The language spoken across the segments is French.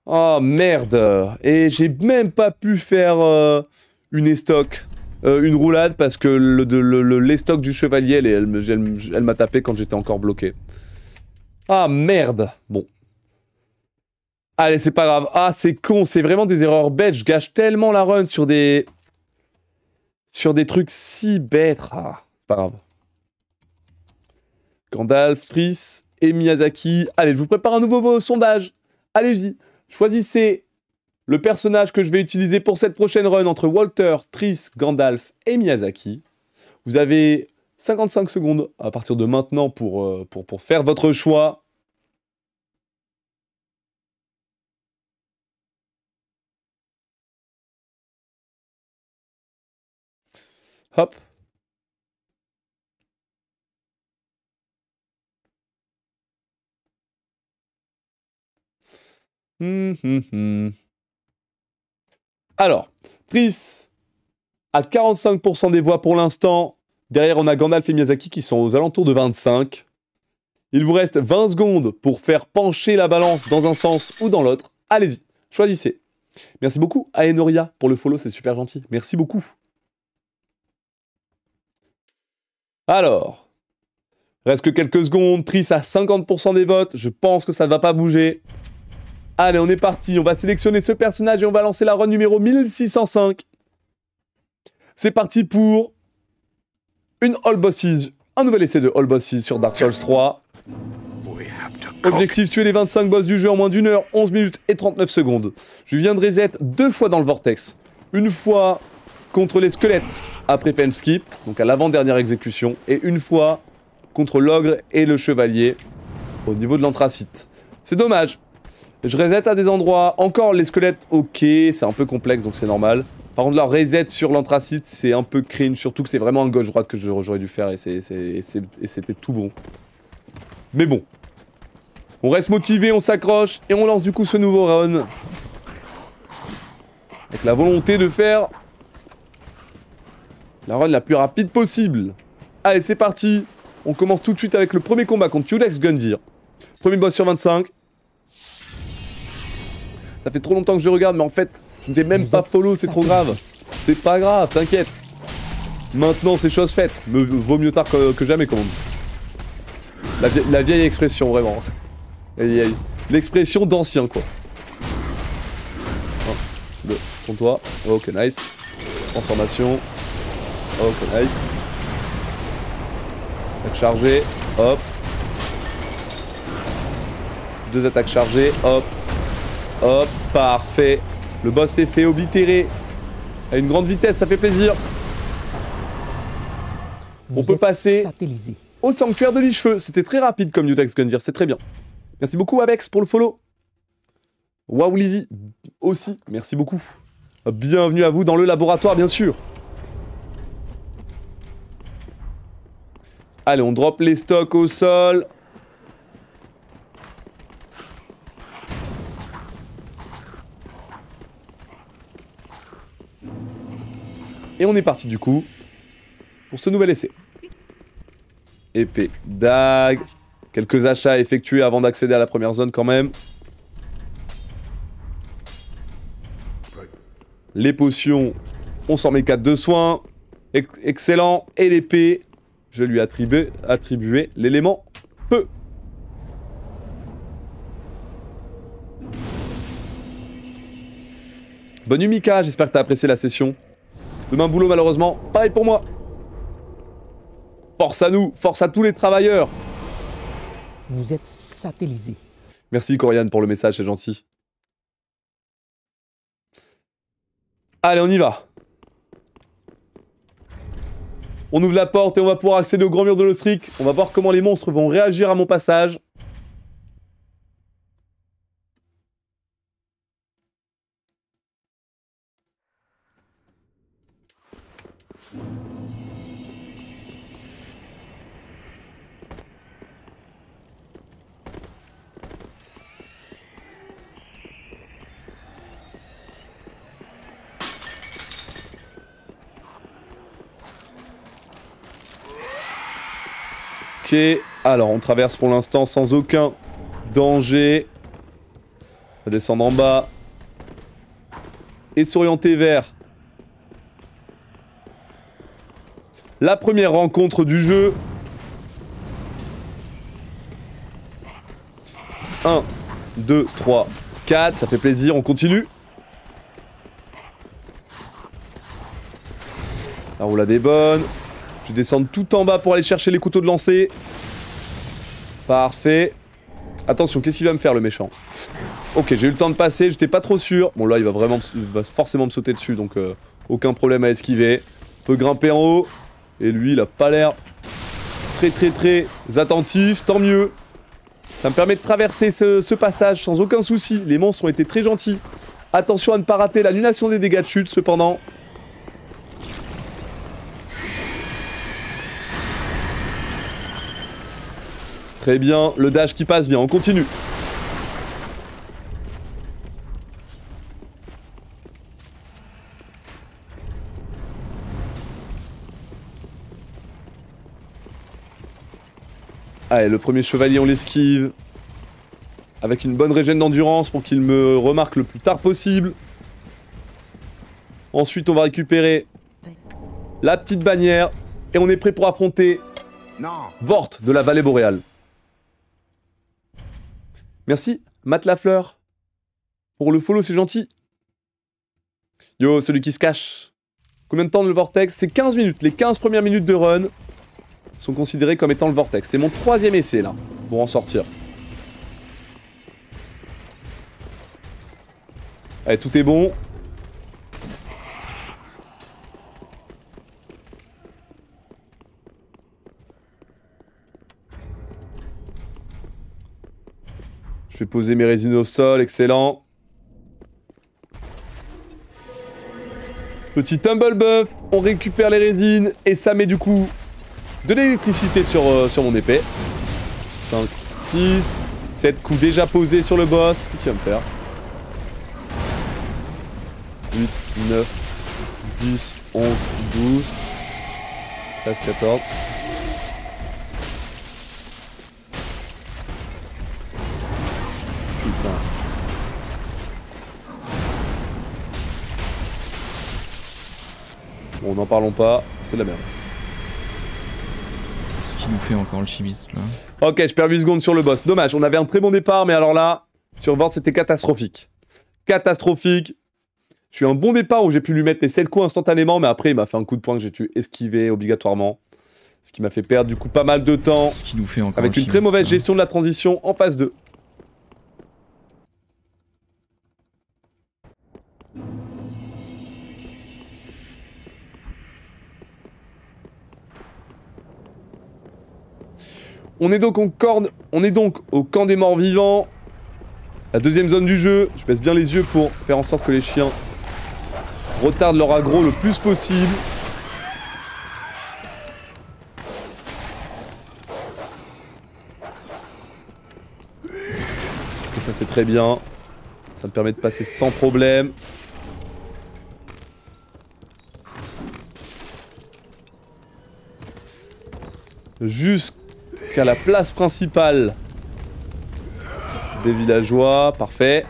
Oh merde. Et j'ai même pas pu faire une estoc. Une roulade parce que l'estoc du chevalier, elle m'a tapé quand j'étais encore bloqué. Ah merde. Bon. Allez, c'est pas grave. Ah, c'est con, c'est vraiment des erreurs bêtes. Je gâche tellement la run sur des... Sur des trucs si bêtes. Ah, c'est pas grave. Gandalf, Triss et Miyazaki. Allez, je vous prépare un nouveau sondage. Allez-y. Choisissez le personnage que je vais utiliser pour cette prochaine run entre Walter, Triss, Gandalf et Miyazaki. Vous avez 55 secondes à partir de maintenant pour faire votre choix. Hop. Alors, Triss à 45% des voix pour l'instant. Derrière, on a Gandalf et Miyazaki qui sont aux alentours de 25. Il vous reste 20 secondes pour faire pencher la balance dans un sens ou dans l'autre. Allez-y, choisissez. Merci beaucoup à Enoria pour le follow, c'est super gentil. Merci beaucoup. Alors, reste que quelques secondes. Triss à 50% des votes. Je pense que ça ne va pas bouger. Allez, on est parti. On va sélectionner ce personnage et on va lancer la run numéro 1605. C'est parti pour une All Bosses. Un nouvel essai de All Bosses sur Dark Souls 3. Objectif, tuer les 25 boss du jeu en moins d'une heure, 11 minutes et 39 secondes. Je viens de reset 2 fois dans le vortex. Une fois contre les squelettes après pen skip, donc à l'avant-dernière exécution, et une fois contre l'ogre et le chevalier au niveau de l'anthracite. C'est dommage. Je reset à des endroits, encore les squelettes, ok, c'est un peu complexe donc c'est normal. Par contre, leur reset sur l'anthracite, c'est un peu cringe, surtout que c'est vraiment un gauche-droite que j'aurais dû faire et c'était tout bon. Mais bon. On reste motivé, on s'accroche et on lance du coup ce nouveau run. Avec la volonté de faire la run la plus rapide possible. Allez, c'est parti. On commence tout de suite avec le premier combat contre Ulex Gundyr. Premier boss sur 25. Ça fait trop longtemps que je regarde, mais en fait, je ne t'ai même pas follow, c'est trop grave. C'est pas grave, t'inquiète. Maintenant, c'est chose faite. Vaut mieux tard que jamais, comme on dit. La vieille expression, vraiment. L'expression d'ancien, quoi. Tourne-toi. Ok, nice. Transformation. Ok, nice. Attaque chargée. Hop. 2 attaques chargées. Hop. Hop. Parfait. Le boss est fait oblitérer. À une grande vitesse, ça fait plaisir. On peut passer au sanctuaire de Lichefeu. C'était très rapide comme Ulex Gundyr, c'est très bien. Merci beaucoup Abex pour le follow. Waouh Lizzy aussi, merci beaucoup. Bienvenue à vous dans le laboratoire bien sûr. Allez, on drop les stocks au sol. Et on est parti du coup pour ce nouvel essai. Épée, dague. Quelques achats effectués avant d'accéder à la première zone quand même. Les potions, on s'en met 4 de soins. Excellent. Et l'épée, je lui attribuer l'élément feu. Bonne nuit Mika, j'espère que t'as apprécié la session. Demain boulot malheureusement, pareil pour moi. Force à nous, force à tous les travailleurs. Vous êtes satellisé. Merci Coriane pour le message, c'est gentil. Allez, on y va. On ouvre la porte et on va pouvoir accéder au grand mur de l'Ostric. On va voir comment les monstres vont réagir à mon passage. Ok, alors on traverse pour l'instant sans aucun danger. On va descendre en bas. Et s'orienter vers la première rencontre du jeu. 1, 2, 3, 4. Ça fait plaisir, on continue. La roulade est bonne. Je vais descendre tout en bas pour aller chercher les couteaux de lancer. Parfait. Attention, qu'est-ce qu'il va me faire le méchant? Ok, j'ai eu le temps de passer, j'étais pas trop sûr. Bon là, il va forcément me sauter dessus, donc aucun problème à esquiver. On peut grimper en haut. Et lui, il a pas l'air très attentif, tant mieux. Ça me permet de traverser ce passage sans aucun souci. Les monstres ont été très gentils. Attention à ne pas rater l'annulation des dégâts de chute, cependant. Très bien, le dash qui passe bien, on continue. Allez, le premier chevalier, on l'esquive. Avec une bonne régène d'endurance pour qu'il me remarque le plus tard possible. Ensuite, on va récupérer la petite bannière. Et on est prêt pour affronter Vort de la vallée boréale. Merci, Matt Lafleur. Pour le follow, c'est gentil. Yo, celui qui se cache. Combien de temps le vortex? C'est 15 minutes. Les 15 premières minutes de run sont considérées comme étant le vortex. C'est mon 3e essai, là, pour en sortir. Allez, tout est bon. Je vais poser mes résines au sol, excellent. Petit tumble buff, on récupère les résines et ça met du coup de l'électricité sur mon épée. 5, 6, 7 coups déjà posés sur le boss. Qu'est-ce qu'il va me faire? 8, 9, 10, 11, 12, 13, 14. Putain. Bon, n'en parlons pas, c'est de la merde. Qu'est-ce qu'il nous fait encore le chimiste là? Ok, je perds 8 secondes sur le boss. Dommage, on avait un très bon départ, mais alors là, sur Vort, c'était catastrophique. Catastrophique. Je suis un bon départ où j'ai pu lui mettre les 7 coups instantanément, mais après, il m'a fait un coup de poing que j'ai dû esquiver obligatoirement. Ce qui m'a fait perdre du coup pas mal de temps. Qu'est-ce qu'il nous fait encore avec le une très chimiste, mauvaise là gestion de la transition en phase 2. On est donc au camp des morts vivants. La deuxième zone du jeu. Je baisse bien les yeux pour faire en sorte que les chiens retardent leur aggro le plus possible. Et ça c'est très bien. Ça me permet de passer sans problème. Jusqu'à la place principale des villageois, parfait.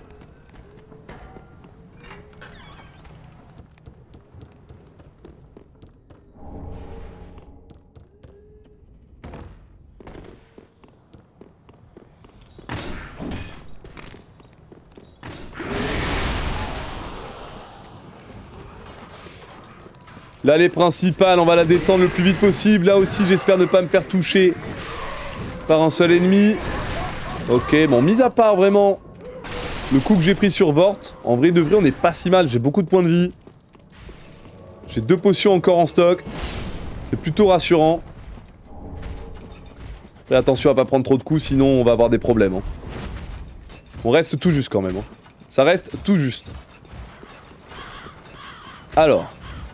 L'allée principale, on va la descendre le plus vite possible. Là aussi, j'espère ne pas me faire toucher par un seul ennemi. Ok, bon, mis à part vraiment le coup que j'ai pris sur Vort, en vrai de vrai, on n'est pas si mal. J'ai beaucoup de points de vie. J'ai 2 potions encore en stock. C'est plutôt rassurant. Fais attention à pas prendre trop de coups, sinon on va avoir des problèmes. Hein. On reste tout juste quand même. Hein. Ça reste tout juste. Alors.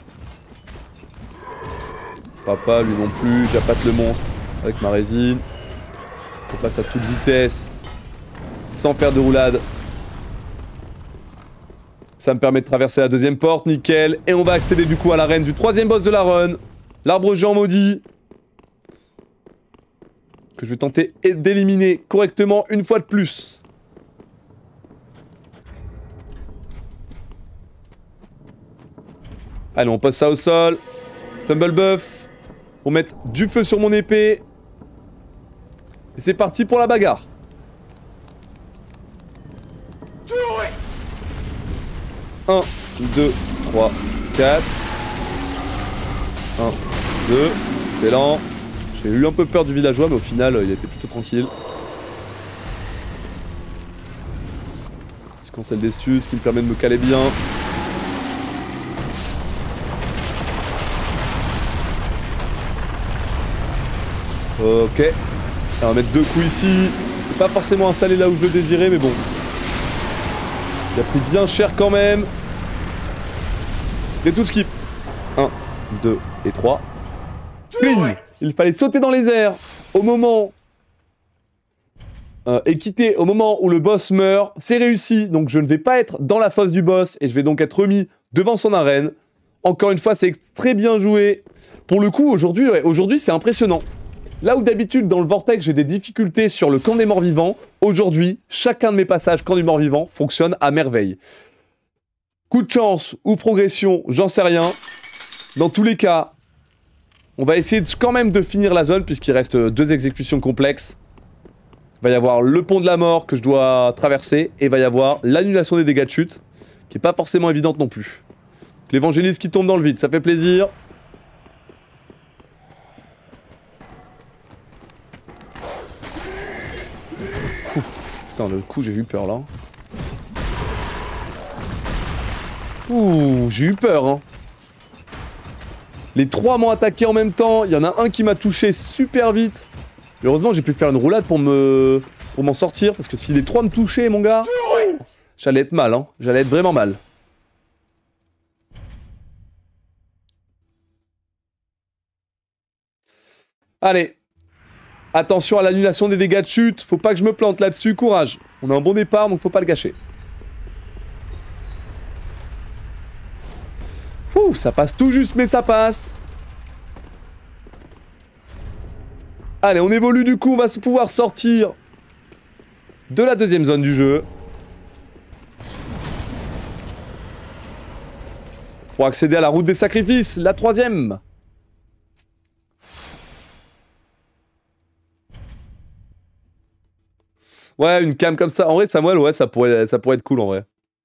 Papa, lui non plus, j'appâte le monstre avec ma résine. On passe à toute vitesse, sans faire de roulade. Ça me permet de traverser la deuxième porte, nickel. Et on va accéder du coup à l'arène du 3e boss de la run. L'arbre géant maudit. Que je vais tenter d'éliminer correctement une fois de plus. Allez, on pose ça au sol. Tumblebuff. Pour mettre du feu sur mon épée. Et c'est parti pour la bagarre. Un, 2, 3, 4. 1, 2. Excellent. J'ai eu un peu peur du villageois, mais au final, il était plutôt tranquille. Je cancelle d'estus, ce qui me permet de me caler bien. Ok. On va mettre 2 coups ici. C'est pas forcément installé là où je le désirais, mais bon. Il a pris bien cher quand même. Et tout skip. 1, 2 et 3. Clean. Il fallait sauter dans les airs au moment... et quitter au moment où le boss meurt. C'est réussi, donc je ne vais pas être dans la fosse du boss et je vais donc être remis devant son arène. Encore une fois, c'est très bien joué. Pour le coup, aujourd'hui c'est impressionnant. Là où d'habitude, dans le Vortex, j'ai des difficultés sur le camp des morts vivants, aujourd'hui, chacun de mes passages camp du mort vivant fonctionne à merveille. Coup de chance ou progression, j'en sais rien. Dans tous les cas, on va essayer quand même de finir la zone, puisqu'il reste 2 exécutions complexes. Il va y avoir le pont de la mort que je dois traverser, et il va y avoir l'annulation des dégâts de chute, qui est pas forcément évidente non plus. L'évangéliste qui tombe dans le vide, ça fait plaisir. Putain, le coup, j'ai eu peur, là. Ouh, j'ai eu peur, hein. Les 3 m'ont attaqué en même temps. Il y en a un qui m'a touché super vite. Heureusement, j'ai pu faire une roulade pour m'en sortir. Parce que si les 3 me touchaient, mon gars, j'allais être mal, hein. J'allais être vraiment mal. Allez. Attention à l'annulation des dégâts de chute. Faut pas que je me plante là-dessus. Courage. On a un bon départ, donc faut pas le gâcher. Ouh, ça passe tout juste, mais ça passe. Allez, on évolue du coup. On va pouvoir sortir de la 2e zone du jeu. Pour accéder à la route des sacrifices, la 3e. Ouais, une cam comme ça. En vrai, Samuel, ouais, ça pourrait être cool en vrai.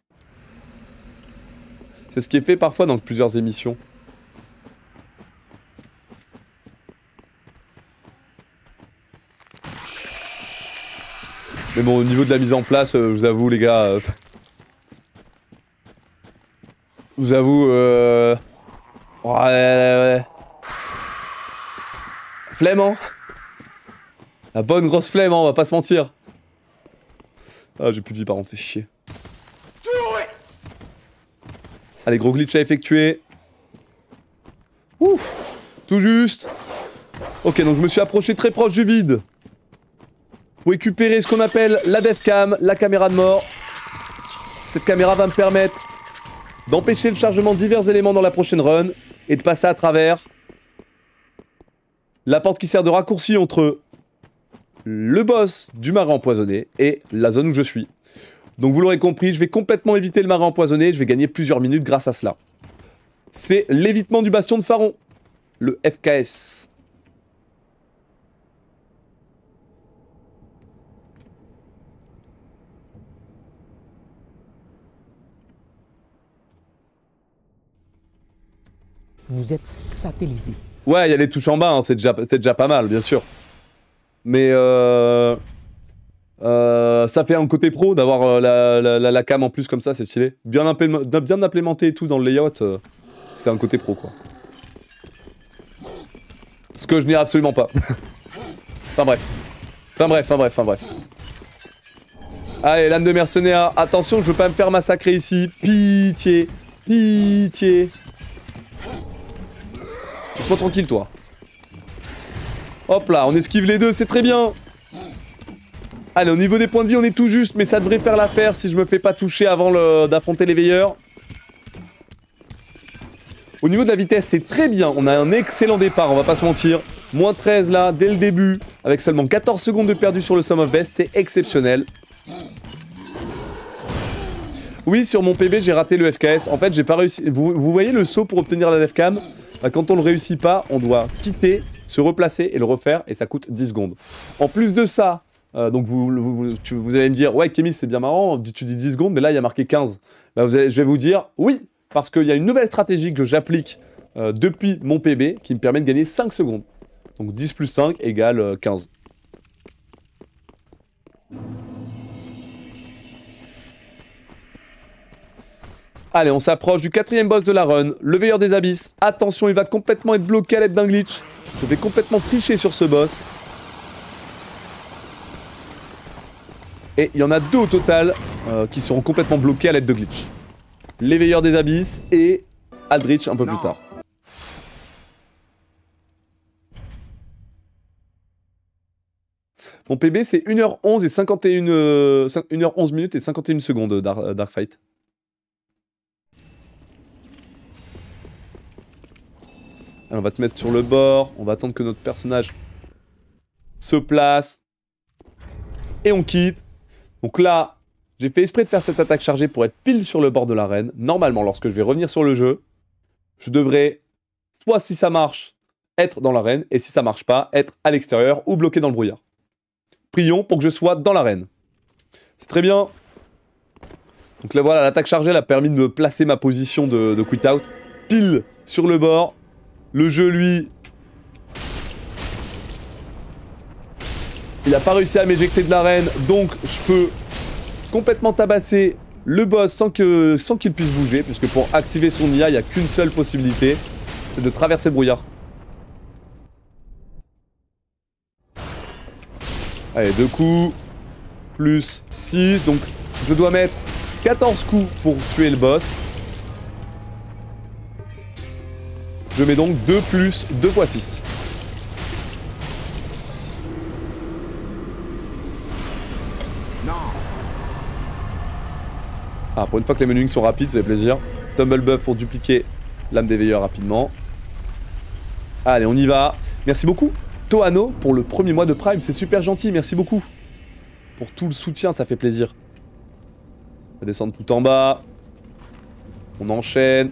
C'est ce qui est fait parfois dans plusieurs émissions. Mais bon, au niveau de la mise en place, je vous avoue, les gars... je vous avoue... Ouais... Flemme, hein. La bonne grosse flemme, hein, on va pas se mentir. Ah, j'ai plus de vie par contre, fait chier. Allez, gros glitch à effectuer. Ouf. Tout juste. Ok, donc je me suis approché très proche du vide. Pour récupérer ce qu'on appelle la deathcam, la caméra de mort. Cette caméra va me permettre d'empêcher le chargement de divers éléments dans la prochaine run. Et de passer à travers la porte qui sert de raccourci entre le boss du marais empoisonné et la zone où je suis. Donc vous l'aurez compris, je vais complètement éviter le marais empoisonné, je vais gagner plusieurs minutes grâce à cela. C'est l'évitement du bastion de Pharaon, le FKS. Vous êtes satellisé. Ouais, il y a les touches en bas, hein, c'est déjà pas mal, bien sûr. Mais ça fait un côté pro d'avoir la cam en plus comme ça, c'est stylé. Bien implémenté et tout dans le layout, c'est un côté pro quoi. Ce que je n'ai absolument pas. Enfin bref. Allez, lame de mercenaire, attention, je veux pas me faire massacrer ici. Pitié, pitié. Laisse-moi tranquille toi. Hop là, on esquive les deux, c'est très bien. Allez, au niveau des points de vie, on est tout juste, mais ça devrait faire l'affaire si je me fais pas toucher avant d'affronter les veilleurs. Au niveau de la vitesse, c'est très bien. On a un excellent départ, on va pas se mentir. Moins 13 là, dès le début, avec seulement 14 secondes de perdu sur le Sum of Best, c'est exceptionnel. Oui, sur mon PB, j'ai raté le FKS. En fait, j'ai pas réussi. Vous voyez le saut pour obtenir la defcam? Quand on le réussit pas, on doit quitter, se replacer et le refaire, et ça coûte 10 secondes. En plus de ça, donc vous allez me dire, ouais, Kémy, c'est bien marrant, tu dis 10 secondes, mais là, il y a marqué 15. Bah, je vais vous dire, oui, parce qu'il y a une nouvelle stratégie que j'applique depuis mon PB qui me permet de gagner 5 secondes. Donc 10 plus 5 égale 15. Allez, on s'approche du 4e boss de la run, le veilleur des abysses. Attention, il va complètement être bloqué à l'aide d'un glitch. Je vais complètement tricher sur ce boss. Et il y en a 2 au total qui seront complètement bloqués à l'aide de glitch. Les veilleurs des abysses et Aldrich un peu plus tard. Mon PB c'est 1h11 et 1h11 minutes et 51 secondes Dark Fight. Alors, on va te mettre sur le bord, on va attendre que notre personnage se place. Et on quitte. Donc là, j'ai fait exprès de faire cette attaque chargée pour être pile sur le bord de l'arène. Normalement, lorsque je vais revenir sur le jeu, je devrais, soit si ça marche, être dans l'arène, et si ça marche pas, être à l'extérieur ou bloqué dans le brouillard. Prions pour que je sois dans l'arène. C'est très bien. Donc là voilà, l'attaque chargée elle a permis de me placer ma position de quit out pile sur le bord. Le jeu lui, il a pas réussi à m'éjecter de l'arène, donc je peux complètement tabasser le boss sans qu'il puisse bouger, puisque pour activer son IA, il n'y a qu'une seule possibilité, c'est de traverser le brouillard. Allez, 2 coups, plus 6, donc je dois mettre 14 coups pour tuer le boss. Je mets donc 2 plus 2 x 6. Non. Ah, pour une fois que les menus sont rapides, ça fait plaisir. Tumble buff pour dupliquer l'âme des veilleurs rapidement. Allez, on y va. Merci beaucoup, Toano, pour le premier mois de Prime. C'est super gentil, merci beaucoup. Pour tout le soutien, ça fait plaisir. On va descendre tout en bas. On enchaîne.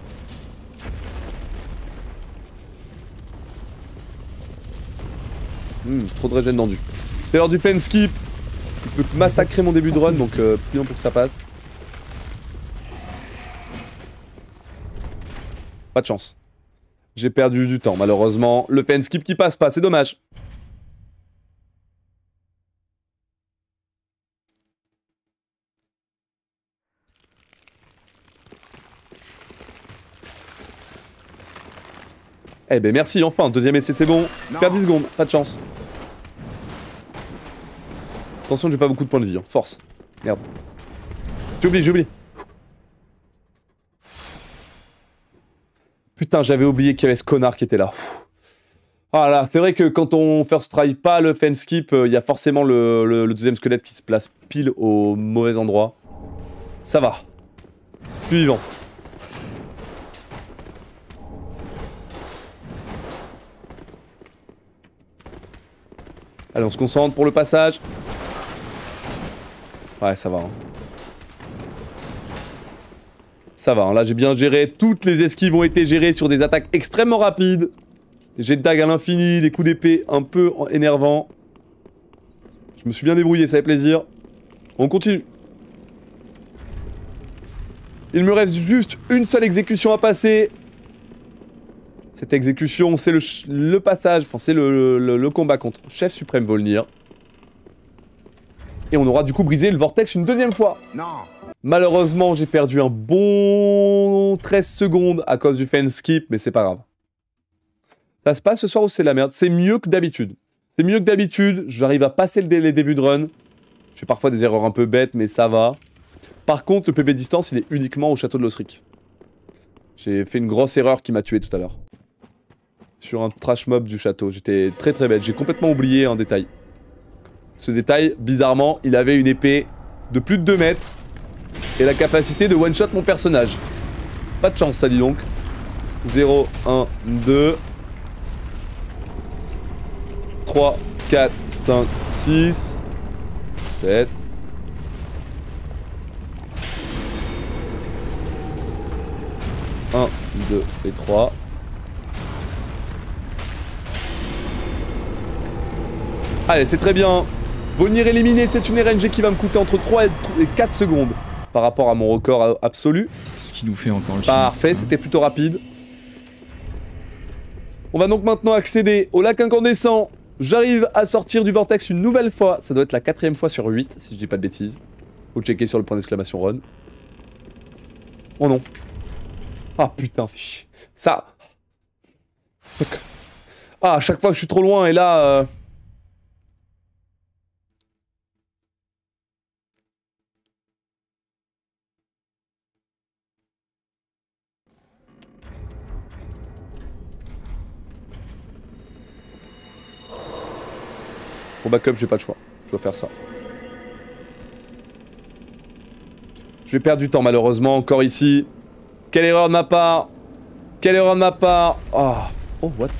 Trop de régène tendu. C'est l'heure du pen skip. Il peut massacrer mon début de run, donc prions pour que ça passe. Pas de chance. J'ai perdu du temps, malheureusement. Le pen skip qui passe pas, c'est dommage. Eh ben merci, enfin, deuxième essai c'est bon. Je perds 10 secondes, pas de chance. Attention, j'ai pas beaucoup de points de vie, hein. Force. Merde. J'ai oublié. Putain, j'avais oublié qu'il y avait ce connard qui était là. Ah là, c'est vrai que quand on first try pas le fence skip, il y a forcément le deuxième squelette qui se place pile au mauvais endroit. Ça va. Je suis vivant. Allez, on se concentre pour le passage. Ouais, ça va. Hein. Ça va, hein. Là j'ai bien géré. Toutes les esquives ont été gérées sur des attaques extrêmement rapides. Des jets de dague à l'infini, des coups d'épée un peu énervants. Je me suis bien débrouillé, ça fait plaisir. On continue. Il me reste juste une seule exécution à passer. Cette exécution, c'est le passage, enfin c'est le combat contre Chef Suprême Volnir. Et on aura du coup brisé le vortex une deuxième fois. Non. Malheureusement, j'ai perdu un bon 13 secondes à cause du fence skip, mais c'est pas grave. Ça se passe ce soir ou c'est la merde? C'est mieux que d'habitude. C'est mieux que d'habitude, j'arrive à passer les débuts de run. Je fais parfois des erreurs un peu bêtes, mais ça va. Par contre, le PB distance, il est uniquement au château de l'Osric. J'ai fait une grosse erreur qui m'a tué tout à l'heure. Sur un trash mob du château. J'étais très bête. J'ai complètement oublié un détail. Ce détail, bizarrement, il avait une épée de plus de 2 mètres et la capacité de one-shot mon personnage. Pas de chance, ça dit donc. 0, 1, 2, 3, 4, 5, 6, 7, 1, 2 et 3. Allez, c'est très bien. Volnir éliminé, c'est une RNG qui va me coûter entre 3 et 4 secondes par rapport à mon record absolu. Ce qui nous fait encore le chimiste. Parfait, c'était plutôt rapide. On va donc maintenant accéder au lac incandescent. J'arrive à sortir du vortex une nouvelle fois. Ça doit être la 4ème fois sur 8, si je dis pas de bêtises. Faut checker sur le point d'exclamation run. Oh non. Ah putain, fais chier. Ça. Ah, à chaque fois que je suis trop loin et là... Pour backup, j'ai pas le choix. Je dois faire ça. Je vais perdre du temps malheureusement, encore ici. Quelle erreur de ma part. Quelle erreur de ma part. Oh, oh what.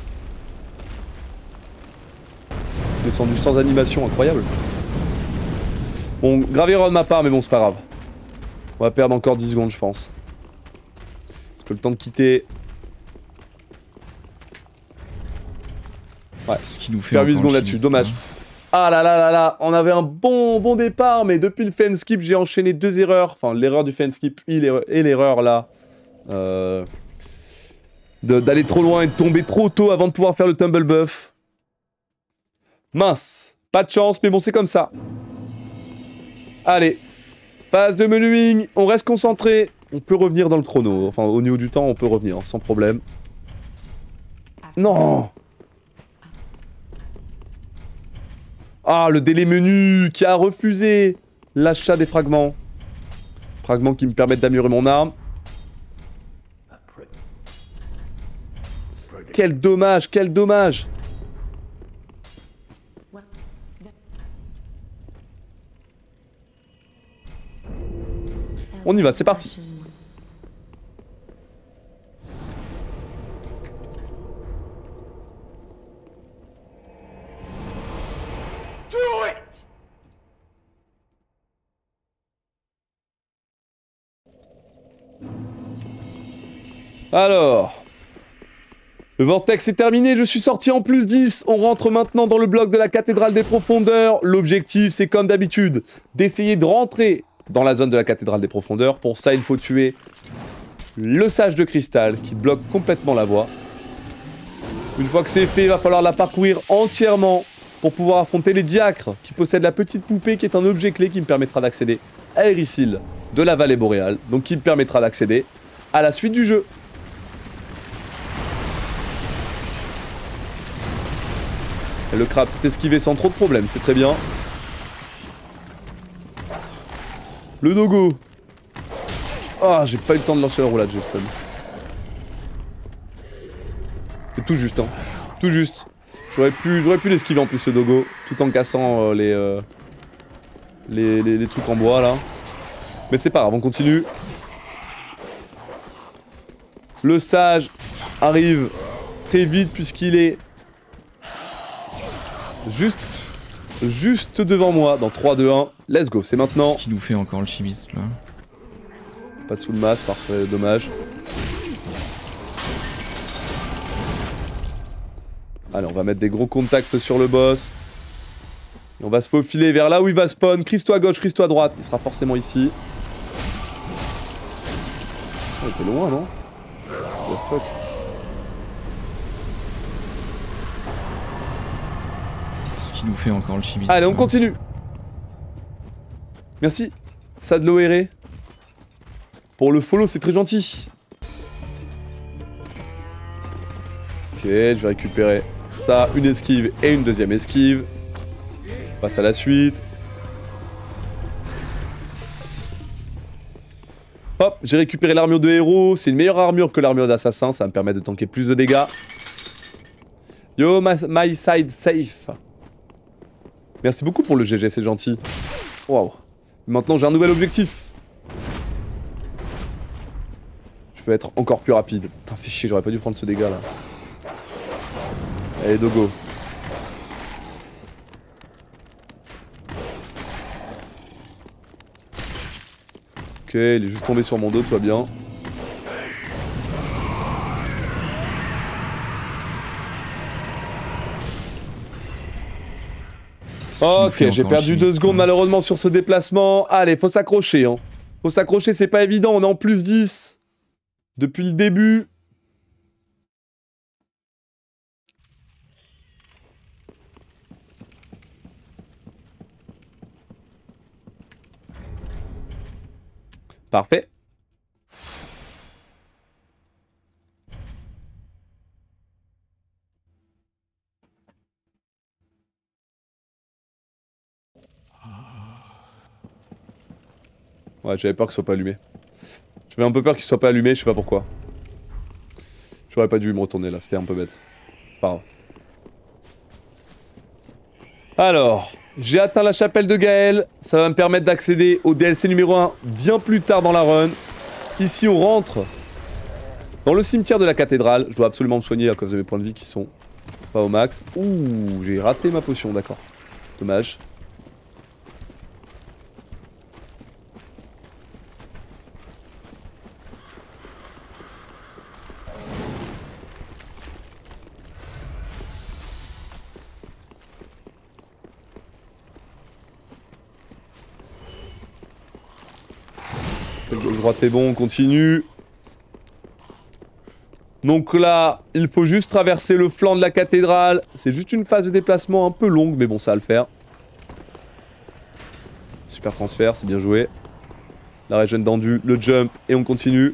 Descendu sans animation, incroyable. Bon, grave erreur de ma part, mais bon, c'est pas grave. On va perdre encore 10 secondes, je pense. Parce que le temps de quitter... Ouais, Ce qui nous fait faire 8 encore secondes le là-dessus, chimiste, dommage. hein. Ah là là là là, on avait un bon départ, mais depuis le fan skip, j'ai enchaîné 2 erreurs. Enfin, l'erreur du fan skip et l'erreur là. D'aller trop loin et de tomber trop tôt avant de pouvoir faire le tumble buff. Mince, pas de chance, mais bon, c'est comme ça. Allez, phase de menuing, on reste concentré. On peut revenir dans le chrono. Enfin, au niveau du temps, on peut revenir, sans problème. Non! Ah, le délai menu qui a refusé l'achat des fragments. Fragments qui me permettent d'améliorer mon arme. Quel dommage, quel dommage. On y va, c'est parti. Alors, le vortex est terminé, je suis sorti en plus 10. On rentre maintenant dans le bloc de la cathédrale des profondeurs. L'objectif, c'est comme d'habitude, d'essayer de rentrer dans la zone de la cathédrale des profondeurs. Pour ça, il faut tuer le sage de cristal qui bloque complètement la voie. Une fois que c'est fait, il va falloir la parcourir entièrement pour pouvoir affronter les diacres qui possèdent la petite poupée qui est un objet clé qui me permettra d'accéder à Erysil de la vallée boréale. Donc qui me permettra d'accéder à la suite du jeu. Le crabe s'est esquivé sans trop de problèmes, c'est très bien. Le dogo. Ah, j'ai pas eu le temps de lancer la roulade, j'ai le seum. C'est tout juste, hein. Tout juste. J'aurais pu l'esquiver en plus, ce dogo, tout en cassant les trucs en bois, là. Mais c'est pas grave, on continue. Le sage arrive très vite puisqu'il est... Juste devant moi, dans 3, 2, 1, let's go, c'est maintenant. Ce qui nous fait encore le chimiste là. Pas de sous le masque, parfait, dommage. Allez, on va mettre des gros contacts sur le boss. Et on va se faufiler vers là où il va spawn. Crise-toi à gauche, crise-toi à droite, il sera forcément ici. Oh, il était loin, non? What the fuck? Ce qui nous fait encore le chimiste. Allez, on là. continue. Merci, Sadlo Heré. Pour le follow, c'est très gentil. Ok, je vais récupérer ça, une esquive et une deuxième esquive. On passe à la suite. Hop, j'ai récupéré l'armure de héros. C'est une meilleure armure que l'armure d'assassin. Ça va me permettre de tanker plus de dégâts. Yo, my side safe. Merci beaucoup pour le GG, c'est gentil. Waouh. Maintenant, j'ai un nouvel objectif. Je veux être encore plus rapide. Putain, fais chier, j'aurais pas dû prendre ce dégât là. Allez, dogo. Ok, il est juste tombé sur mon dos, tout va bien. Ok, j'ai perdu 2 secondes malheureusement sur ce déplacement. Allez, faut s'accrocher. Hein. Faut s'accrocher, c'est pas évident. On est en plus 10 depuis le début. Parfait. Ouais, j'avais peur qu'il soit pas allumé. J'avais un peu peur qu'il soit pas allumé, je sais pas pourquoi. J'aurais pas dû me retourner là, c'était un peu bête. C'est pas grave. Alors, j'ai atteint la chapelle de Gaël. Ça va me permettre d'accéder au DLC numéro 1 bien plus tard dans la run. Ici, on rentre dans le cimetière de la cathédrale. Je dois absolument me soigner à cause de mes points de vie qui sont pas au max. Ouh, j'ai raté ma potion, d'accord. Dommage. Le gauche droite est bon, on continue. Donc là, il faut juste traverser le flanc de la cathédrale. C'est juste une phase de déplacement un peu longue, mais bon, ça va le faire. Super transfert, c'est bien joué. La régène d'endu, le jump, et on continue.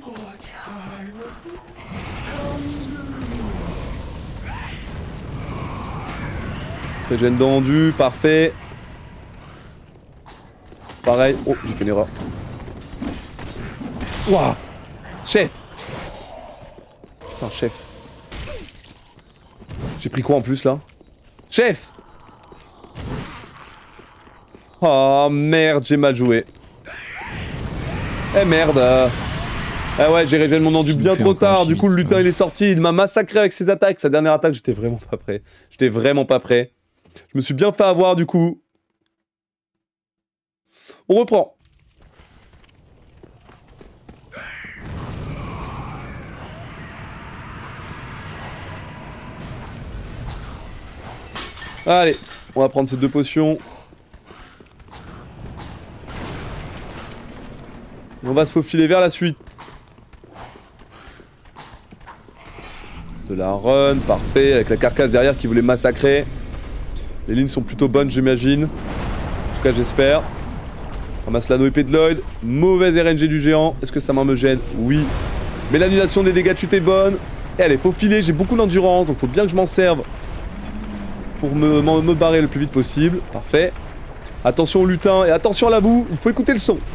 Régène d'endu, parfait. Pareil. Oh, j'ai fait une erreur. Waouh! Chef! Putain, chef. J'ai pris quoi en plus là? Chef! Oh merde, j'ai mal joué. Eh merde! Ah ouais, j'ai régéné mon endu bien trop tard. Du coup, le lutin il est sorti. Il m'a massacré avec ses attaques. Sa dernière attaque, j'étais vraiment pas prêt. J'étais vraiment pas prêt. Je me suis bien fait avoir du coup. On reprend. Allez, on va prendre ces 2 potions. On va se faufiler vers la suite. De la run, parfait, avec la carcasse derrière qui voulait massacrer. Les lignes sont plutôt bonnes, j'imagine. En tout cas, j'espère. Ramasse l'anneau épée de Lloyd. Mauvaise RNG du géant. Est-ce que ça me gêne? Oui. Mais l'annulation des dégâts de chute est bonne. Et allez, faut filer, j'ai beaucoup d'endurance, donc faut bien que je m'en serve. Pour me barrer le plus vite possible. Parfait. Attention au lutin et attention à la boue. Il faut écouter le son.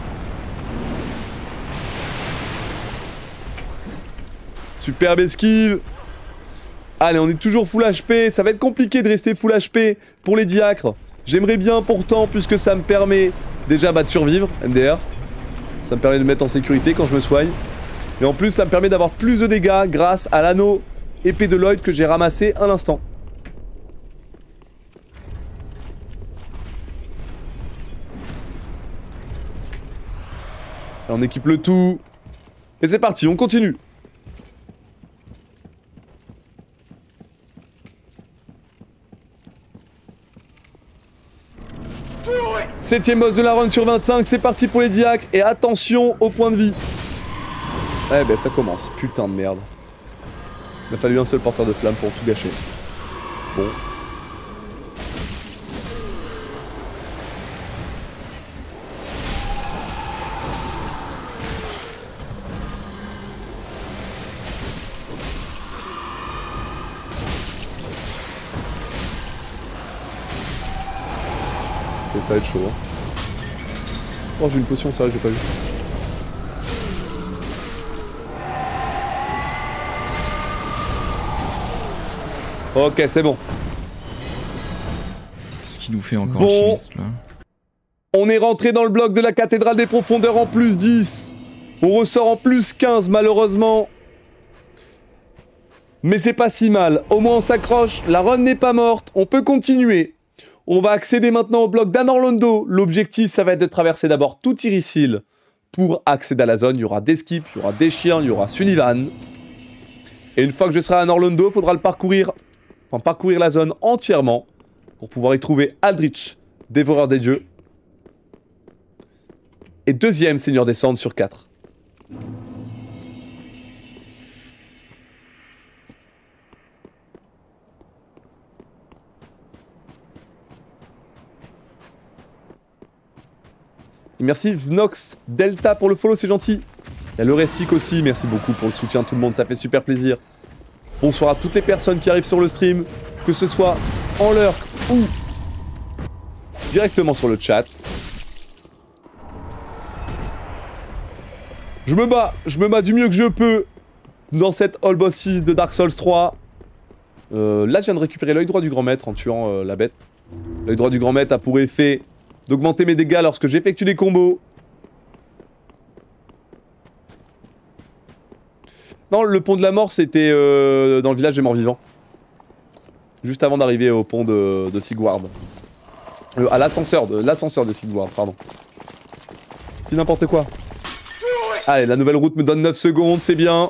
Superbe esquive. Allez, on est toujours full HP. Ça va être compliqué de rester full HP pour les diacres. J'aimerais bien pourtant, puisque ça me permet déjà de survivre, MDR. Ça me permet de me mettre en sécurité quand je me soigne. Et en plus, ça me permet d'avoir plus de dégâts grâce à l'anneau épée de Lloyd que j'ai ramassé à l'instant. On équipe le tout. Et c'est parti, on continue. Septième boss de la run sur 25, c'est parti pour les diacres. Et attention au point de vie. Eh ben ça commence, putain de merde. Il a fallu un seul porteur de flamme pour tout gâcher. Bon. Ça va être chaud. Hein. Oh, j'ai une potion, ça, j'ai pas vu. Ok, c'est bon. Ce qui nous fait encore bon, chimiste, là. On est rentré dans le bloc de la cathédrale des profondeurs en plus 10. On ressort en plus 15, malheureusement. Mais c'est pas si mal. Au moins, on s'accroche. La run n'est pas morte. On peut continuer. On va accéder maintenant au bloc d'Anorlondo. L'objectif, ça va être de traverser d'abord tout Irithyll pour accéder à la zone. Il y aura des skips, il y aura des chiens, il y aura Sullivan. Et une fois que je serai à Anorlondo, il faudra le parcourir. Enfin, parcourir la zone entièrement. pour pouvoir y trouver Aldrich, dévoreur des dieux. Et deuxième seigneur des cendres sur 4. Et merci Vnox Delta pour le follow, c'est gentil. Il y a le Restic aussi, merci beaucoup pour le soutien tout le monde, ça fait super plaisir. Bonsoir à toutes les personnes qui arrivent sur le stream, que ce soit en lurk ou directement sur le chat. Je me bats du mieux que je peux dans cette All Boss 6 de Dark Souls 3. Là, je viens de récupérer l'œil droit du grand maître en tuant la bête. L'œil droit du grand maître a pour effet d'augmenter mes dégâts lorsque j'effectue des combos. Non, le pont de la mort, c'était dans le village des morts vivants. Juste avant d'arriver au pont de Sigward. À l'ascenseur de Sigward, pardon. C'est n'importe quoi. Allez, la nouvelle route me donne 9 secondes, c'est bien.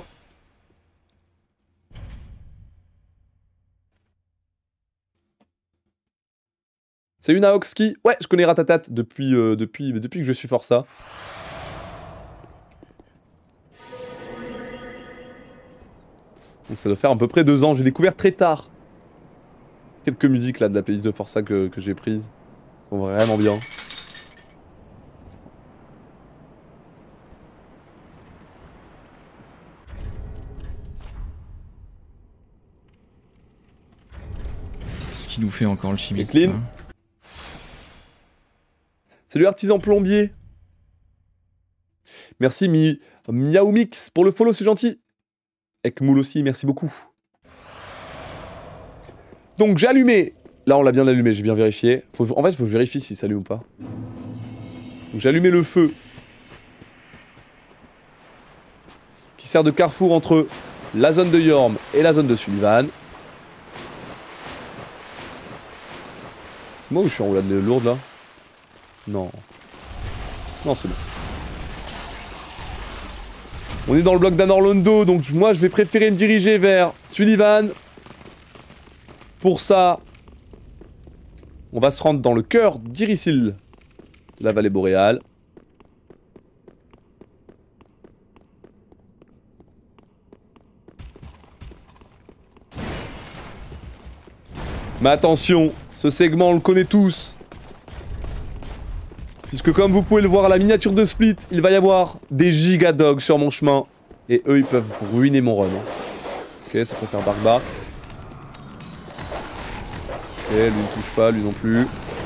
C'est une Aoxki. Ouais, je connais Ratatat depuis que je suis Força. Donc ça doit faire à peu près 2 ans. J'ai découvert très tard. Quelques musiques là de la playlist de Força que j'ai prises. Elles sont vraiment bien. Ce qui nous fait encore le chimiste. Clean. C'est le artisan plombier. Merci Miaoumix pour le follow, c'est gentil. Ekmoul aussi, merci beaucoup. Donc j'ai allumé. Là on l'a bien allumé, j'ai bien vérifié. En fait il faut que je vérifie s'il s'allume ou pas. Donc j'ai allumé le feu. Qui sert de carrefour entre la zone de Yorm et la zone de Sullivan. C'est moi ou je suis en roulade lourde là? Non. Non, c'est bon. On est dans le bloc d'Anorlondo, donc moi je vais préférer me diriger vers Sullivan. Pour ça, on va se rendre dans le cœur d'Irisil, de la vallée boréale. Mais attention, ce segment on le connaît tous. Puisque comme vous pouvez le voir à la miniature de Split, il va y avoir des gigadogs sur mon chemin. Et eux, ils peuvent ruiner mon run. Ok, ça peut faire Bark. Ok, lui ne touche pas, lui non plus.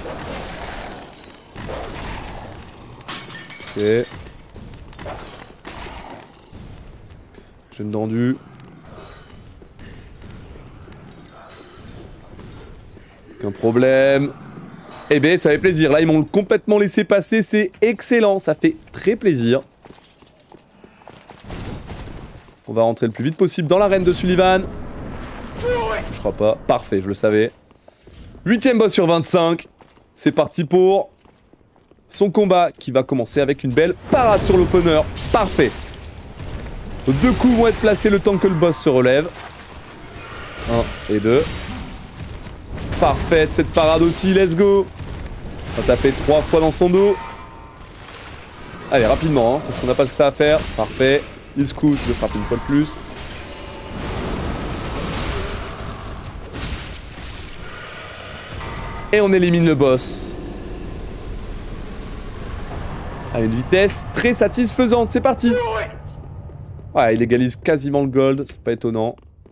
Ok. J'ai une dendu. Aucun problème. Eh ben ça fait plaisir, là ils m'ont complètement laissé passer, c'est excellent, ça fait très plaisir. On va rentrer le plus vite possible dans l'arène de Sullivan. Je crois pas, parfait, je le savais. 8ème boss sur 25, c'est parti pour son combat qui va commencer avec une belle parade sur l'opener, parfait. 2 coups vont être placés le temps que le boss se relève. 1 et 2. Parfaite cette parade aussi, let's go. On va taper 3 fois dans son dos. Allez, rapidement, hein, parce qu'on n'a pas que ça à faire. Parfait. Il se couche, je le frappe une fois de plus. Et on élimine le boss. À une vitesse très satisfaisante, c'est parti. Ouais, il égalise quasiment le gold, c'est pas étonnant.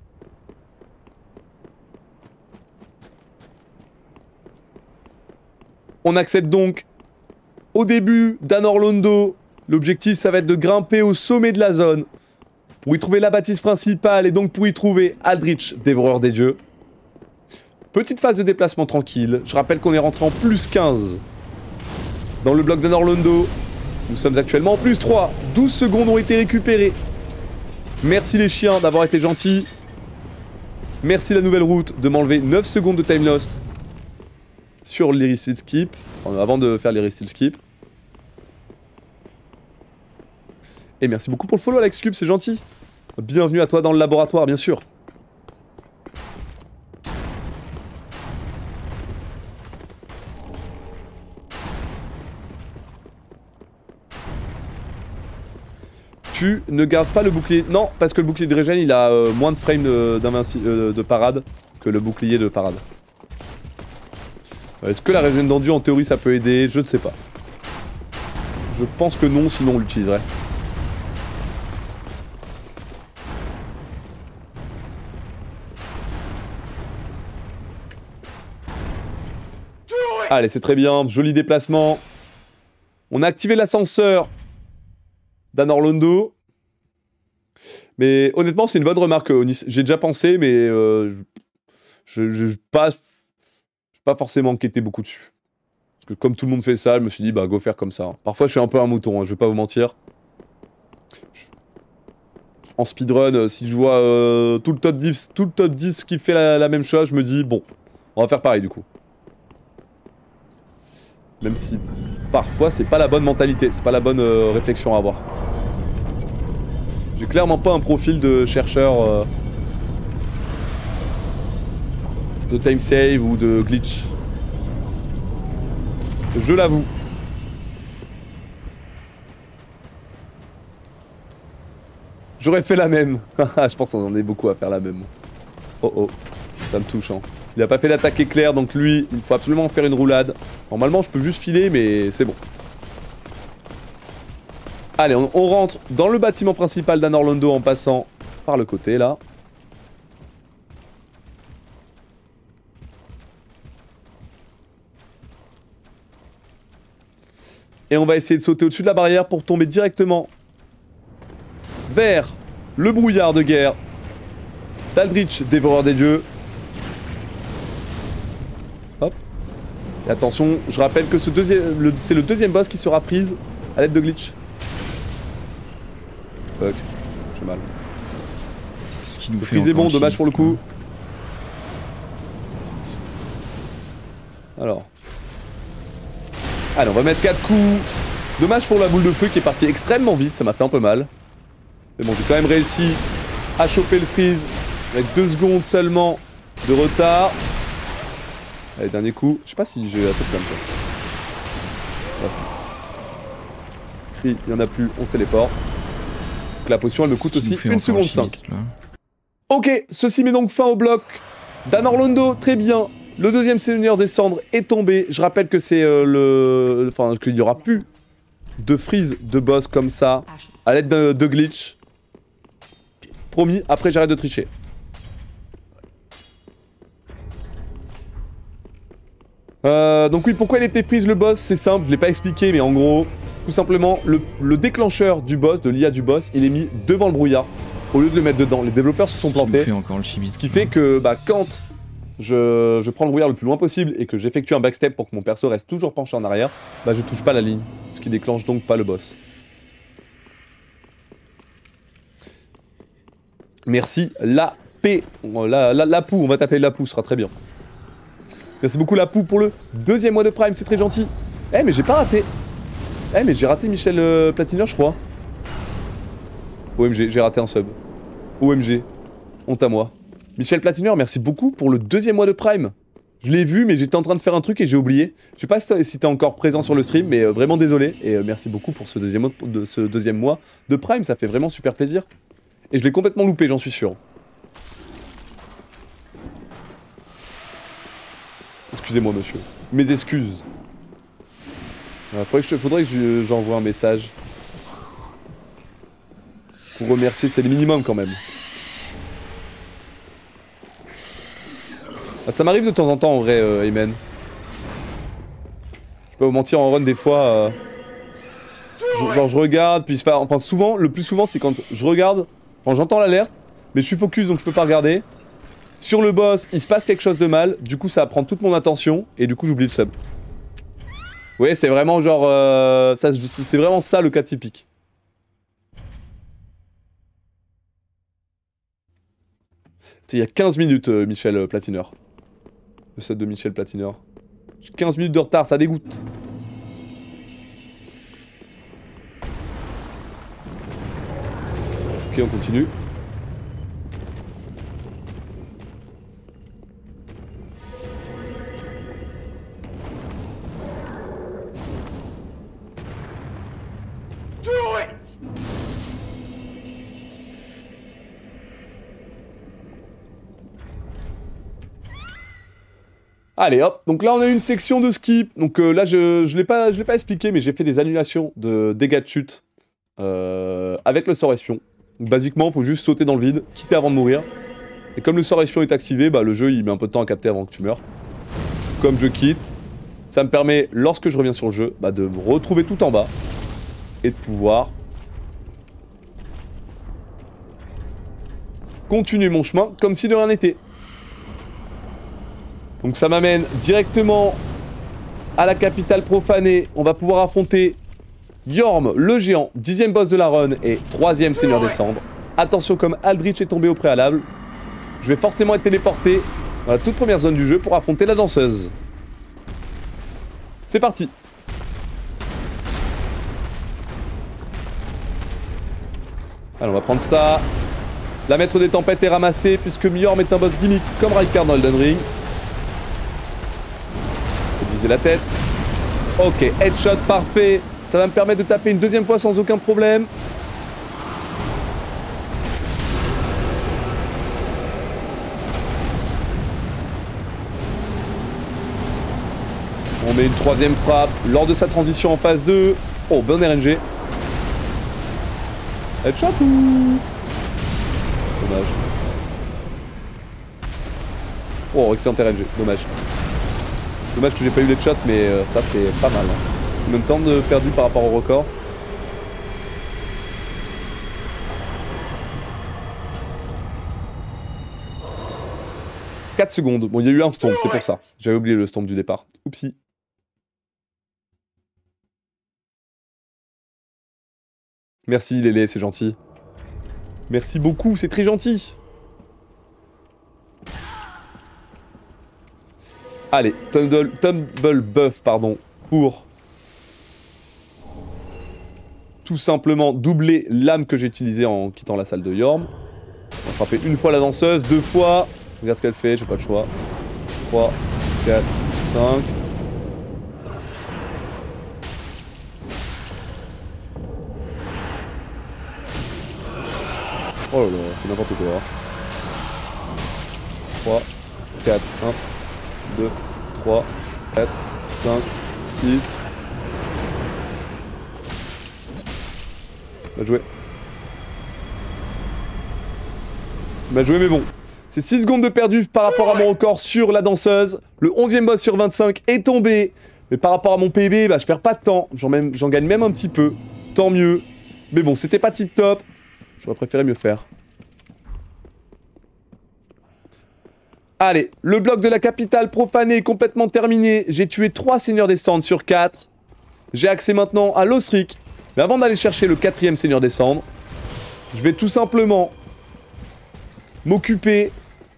On accède donc au début d'Anorlondo. L'objectif, ça va être de grimper au sommet de la zone pour y trouver la bâtisse principale et donc pour y trouver Aldrich, dévoreur des dieux. Petite phase de déplacement tranquille. Je rappelle qu'on est rentré en plus 15 dans le bloc d'Anorlondo. Nous sommes actuellement en plus 3. 12 secondes ont été récupérées. Merci les chiens d'avoir été gentils. Merci la nouvelle route de m'enlever 9 secondes de time lost sur l'Irisil skip, avant de faire l'Irisil skip. Et merci beaucoup pour le follow Alex Cube, c'est gentil. Bienvenue à toi dans le laboratoire, bien sûr. Tu ne gardes pas le bouclier. Non, parce que le bouclier de régène, il a moins de frame de parade que le bouclier de parade. Est-ce que la régène d'endu, en théorie, ça peut aider? Je ne sais pas. Je pense que non, sinon on l'utiliserait. Allez, c'est très bien. Joli déplacement. On a activé l'ascenseur d'Anne Orlando. Mais honnêtement, c'est une bonne remarque, Onis. J'ai déjà pensé, mais je n'ai pas forcément enquêté beaucoup dessus. Parce que comme tout le monde fait ça, je me suis dit, bah go faire comme ça. Parfois, je suis un peu un mouton, hein, je vais pas vous mentir. En speedrun, si je vois tout le top 10 qui fait la même chose, je me dis, bon, on va faire pareil du coup. Même si parfois, c'est pas la bonne mentalité, c'est pas la bonne réflexion à avoir. J'ai clairement pas un profil de chercheur de time save ou de glitch. Je l'avoue. J'aurais fait la même. Je pense qu'on en est beaucoup à faire la même. Oh oh, ça me touche hein. Il a pas fait l'attaque éclair, donc lui, il faut absolument faire une roulade. Normalement, je peux juste filer, mais c'est bon. Allez, on rentre dans le bâtiment principal d'Anne Orlando en passant par le côté, là. Et on va essayer de sauter au-dessus de la barrière pour tomber directement vers le brouillard de guerre d'Aldrich, dévoreur des dieux. Hop. Et attention, je rappelle que c'est le deuxième boss qui sera freeze à l'aide de glitch. Fuck, j'ai mal. Ce qui nous fait freeze est bon, dommage pour le coup. Alors. Allez, on va mettre 4 coups. Dommage pour la boule de feu qui est partie extrêmement vite, ça m'a fait un peu mal. Mais bon, j'ai quand même réussi à choper le freeze avec 2 secondes seulement de retard. Allez, dernier coup. Je sais pas si j'ai assez de flamme. Cri, il n'y en a plus, on se téléporte. Donc la potion, elle me coûte aussi 1 seconde 5. Ok, ceci met donc fin au bloc d'Anne Orlando, très bien. Le deuxième Seigneur des Cendres est tombé. Je rappelle que c'est Enfin, qu'il n'y aura plus de freeze de boss comme ça, à l'aide de glitch. Promis, après j'arrête de tricher. Donc oui, pourquoi il était freeze le boss? C'est simple, je l'ai pas expliqué, mais en gros, tout simplement, le déclencheur du boss, de l'IA du boss, il est mis devant le brouillard, au lieu de le mettre dedans. Les développeurs se sont plantés. Ce qui fait que, bah, quand je prends le brouillard le plus loin possible et que j'effectue un backstep pour que mon perso reste toujours penché en arrière, bah je touche pas la ligne, ce qui déclenche donc pas le boss. Merci, la P. La Pou, on va t'appeler la Pou, ce sera très bien. Merci beaucoup la Pou pour le deuxième mois de Prime, c'est très gentil. Eh mais j'ai pas raté. Eh mais j'ai raté Michel Platiner je crois. OMG, j'ai raté un sub. OMG, honte à moi. Michel Platiner, merci beaucoup pour le deuxième mois de Prime. Je l'ai vu, mais j'étais en train de faire un truc et j'ai oublié. Je sais pas si t'es encore présent sur le stream, mais vraiment désolé. Et merci beaucoup pour ce deuxième mois de Prime, ça fait vraiment super plaisir. Et je l'ai complètement loupé, j'en suis sûr. Excusez-moi, monsieur. Mes excuses. Faudrait que j'envoie un message. Pour remercier, c'est le minimum quand même. Ah, ça m'arrive de temps en temps en vrai, Ayman. Je peux vous mentir en run des fois. Genre je regarde, puis enfin souvent, le plus souvent c'est quand je regarde, quand j'entends l'alerte, mais je suis focus donc je peux pas regarder. Sur le boss, il se passe quelque chose de mal, du coup ça prend toute mon attention, et du coup j'oublie le sub. Ouais, c'est vraiment genre... c'est vraiment ça le cas typique. C'était il y a 15 minutes, Michel Platiner. Le set de Michel Platiner. J'ai 15 minutes de retard, ça dégoûte. Ok, on continue. Allez hop, donc là on a une section de skip. Donc là je l'ai pas expliqué, mais j'ai fait des annulations de dégâts de chute avec le sort espion. Donc basiquement, faut juste sauter dans le vide, quitter avant de mourir. Et comme le sort espion est activé, bah le jeu il met un peu de temps à capter avant que tu meurs. Comme je quitte, ça me permet, lorsque je reviens sur le jeu, bah, de me retrouver tout en bas et de pouvoir continuer mon chemin comme si de rien n'était. Donc ça m'amène directement à la capitale profanée. On va pouvoir affronter Yhorm, le géant, 10e boss de la run et 3e seigneur des cendres. Attention, comme Aldrich est tombé au préalable, je vais forcément être téléporté dans la toute première zone du jeu pour affronter la danseuse. C'est parti. Alors on va prendre ça. La maître des tempêtes est ramassée puisque Yhorm est un boss gimmick comme Rykard dans Elden Ring. C'est de viser la tête. Ok, headshot parfait. Ça va me permettre de taper une deuxième fois sans aucun problème. On met une troisième frappe lors de sa transition en phase 2. Oh, bon RNG. Headshot ou... Dommage. Oh, excellent RNG. Dommage. Dommage que j'ai pas eu l'headshot, mais ça c'est pas mal. Combien de temps de perdu par rapport au record? « 4 secondes. Bon, il y a eu un stomp, c'est pour ça. J'avais oublié le stomp du départ. Oupsie. Merci Lélé, c'est gentil. Merci beaucoup, c'est très gentil. Allez, Tumble Buff, pardon, pour tout simplement doubler l'âme que j'ai utilisée en quittant la salle de Yhorm. On va frapper une fois la danseuse, deux fois. Regarde ce qu'elle fait, j'ai pas le choix. 3, 4, 5. Oh là là, c'est n'importe quoi. 3, 4, 1, 2, 3, 4, 5, 6. Mal joué. Mal joué, mais bon. C'est 6 secondes de perdu par rapport à mon record sur la danseuse. Le 11e boss sur 25 est tombé. Mais par rapport à mon PB, bah, je perds pas de temps. J'en gagne même un petit peu. Tant mieux. Mais bon, c'était pas tip top. J'aurais préféré mieux faire. Allez, le bloc de la capitale profanée est complètement terminé. J'ai tué 3 seigneurs des cendres sur 4. J'ai accès maintenant à l'Osric. Mais avant d'aller chercher le 4e seigneur des cendres, je vais tout simplement m'occuper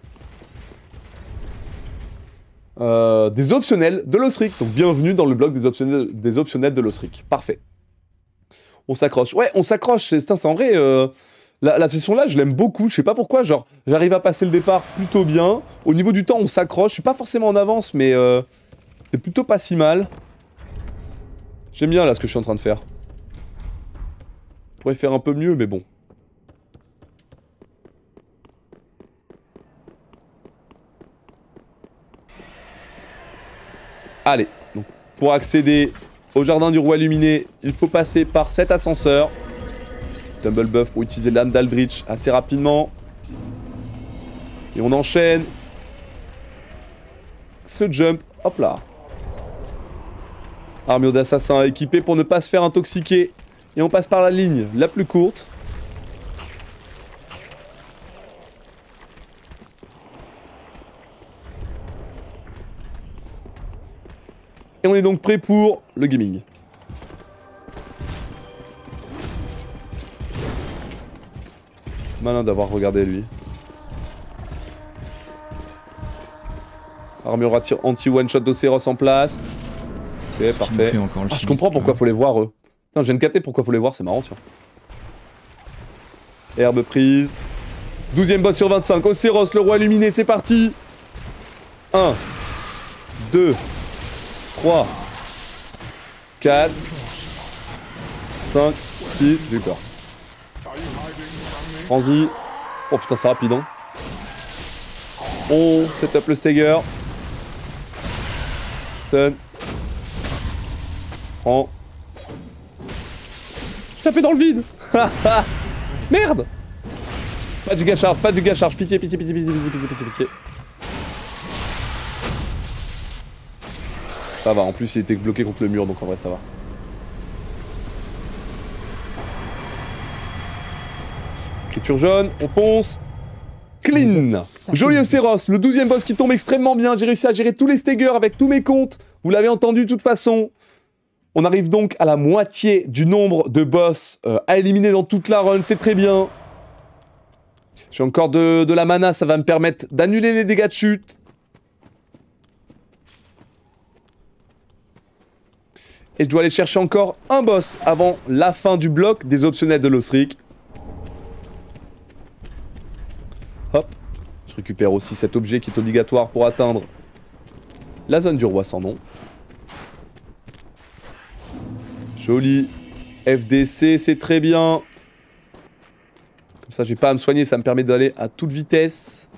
des optionnels de l'Osric. Donc bienvenue dans le bloc des optionnels de l'Osric. Parfait. On s'accroche. Ouais, on s'accroche. C'est en vrai... La session là, je l'aime beaucoup, je sais pas pourquoi, genre, j'arrive à passer le départ plutôt bien. Au niveau du temps, on s'accroche, je suis pas forcément en avance, mais c'est plutôt pas si mal. J'aime bien là ce que je suis en train de faire. Je pourrais faire un peu mieux, mais bon. Allez, donc pour accéder au jardin du roi illuminé, il faut passer par cet ascenseur. Tumble Buff pour utiliser l'âme d'Aldrich assez rapidement. Et on enchaîne. Ce jump, hop là. Armure d'assassin équipée pour ne pas se faire intoxiquer. Et on passe par la ligne la plus courte. Et on est donc prêt pour le gaming. Malin d'avoir regardé lui. Armure anti-one-shot d'Océros en place. Ok, parfait. Ah, je comprends pourquoi faut les voir eux. Putain, je viens de capter pourquoi faut les voir, c'est marrant tiens. Herbe prise. 12e boss sur 25. Océros, le roi illuminé, c'est parti. 1, 2, 3, 4, 5, 6. J'ai eu peur. Prends-y. Oh putain, c'est rapide, hein. On set up le stagger. Stun. Prends. Je tapais dans le vide. Merde. Pas de giga charge, pas de giga charge. Pitié, pitié, pitié, pitié, pitié, pitié, pitié, pitié. Ça va, en plus il était bloqué contre le mur, donc en vrai ça va. Écriture jaune, on fonce. Clean. Joli Océros, le 12e boss qui tombe extrêmement bien. J'ai réussi à gérer tous les staggers avec tous mes comptes. Vous l'avez entendu de toute façon. On arrive donc à la moitié du nombre de boss à éliminer dans toute la run, c'est très bien. J'ai encore de la mana, ça va me permettre d'annuler les dégâts de chute. Et je dois aller chercher encore un boss avant la fin du bloc des optionnels de l'Osric. Hop. Je récupère aussi cet objet qui est obligatoire pour atteindre la zone du roi sans nom. Joli. FDC, c'est très bien. Comme ça, j'ai pas à me soigner, ça me permet d'aller à toute vitesse.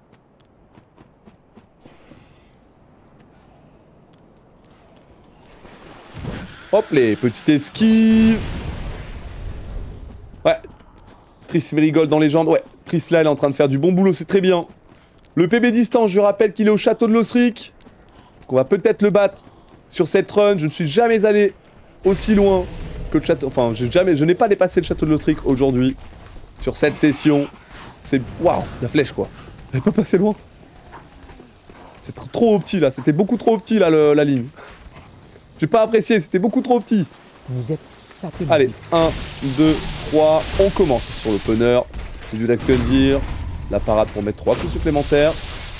Hop, les petites esquives. Ouais. Triss Merigold dans les jambes. Ouais, Triss là, elle est en train de faire du bon boulot, c'est très bien. Le PB distance, je rappelle qu'il est au château de l'Osric. On va peut-être le battre sur cette run. Je ne suis jamais allé aussi loin que le château. Enfin, je n'ai pas dépassé le château de l'Osric aujourd'hui. Sur cette session. C'est... Waouh, la flèche, quoi. Elle n'est pas passé loin. C'est trop petit, là. C'était beaucoup trop petit, là, la ligne. J'ai pas apprécié, c'était beaucoup trop petit. Vous êtes satellisé. Allez, 1, 2, 3, on commence sur l'opener. Du Yudax Gundyr. La parade pour mettre 3 coups supplémentaires.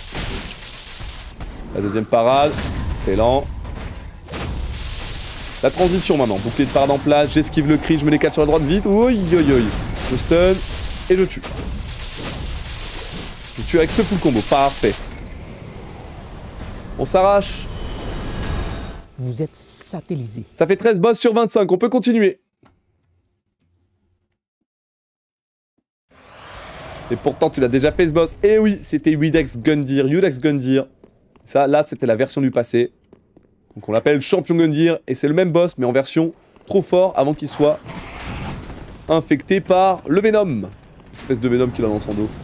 La deuxième parade. Excellent. La transition maintenant. Bouclier de parade en place. J'esquive le cri, je me décale sur la droite vite. Oi, oi, oi. Je stun et je tue. Je tue avec ce full combo. Parfait. On s'arrache. Vous êtes satellisé. Ça fait 13 boss sur 25. On peut continuer. Et pourtant, tu l'as déjà fait ce boss. Et oui, c'était Yudax Gundyr. Ça, là, c'était la version du passé. Donc on l'appelle Champion Gundyr. Et c'est le même boss, mais en version trop fort avant qu'il soit infecté par le Venom. Espèce de Venom qu'il a dans son dos.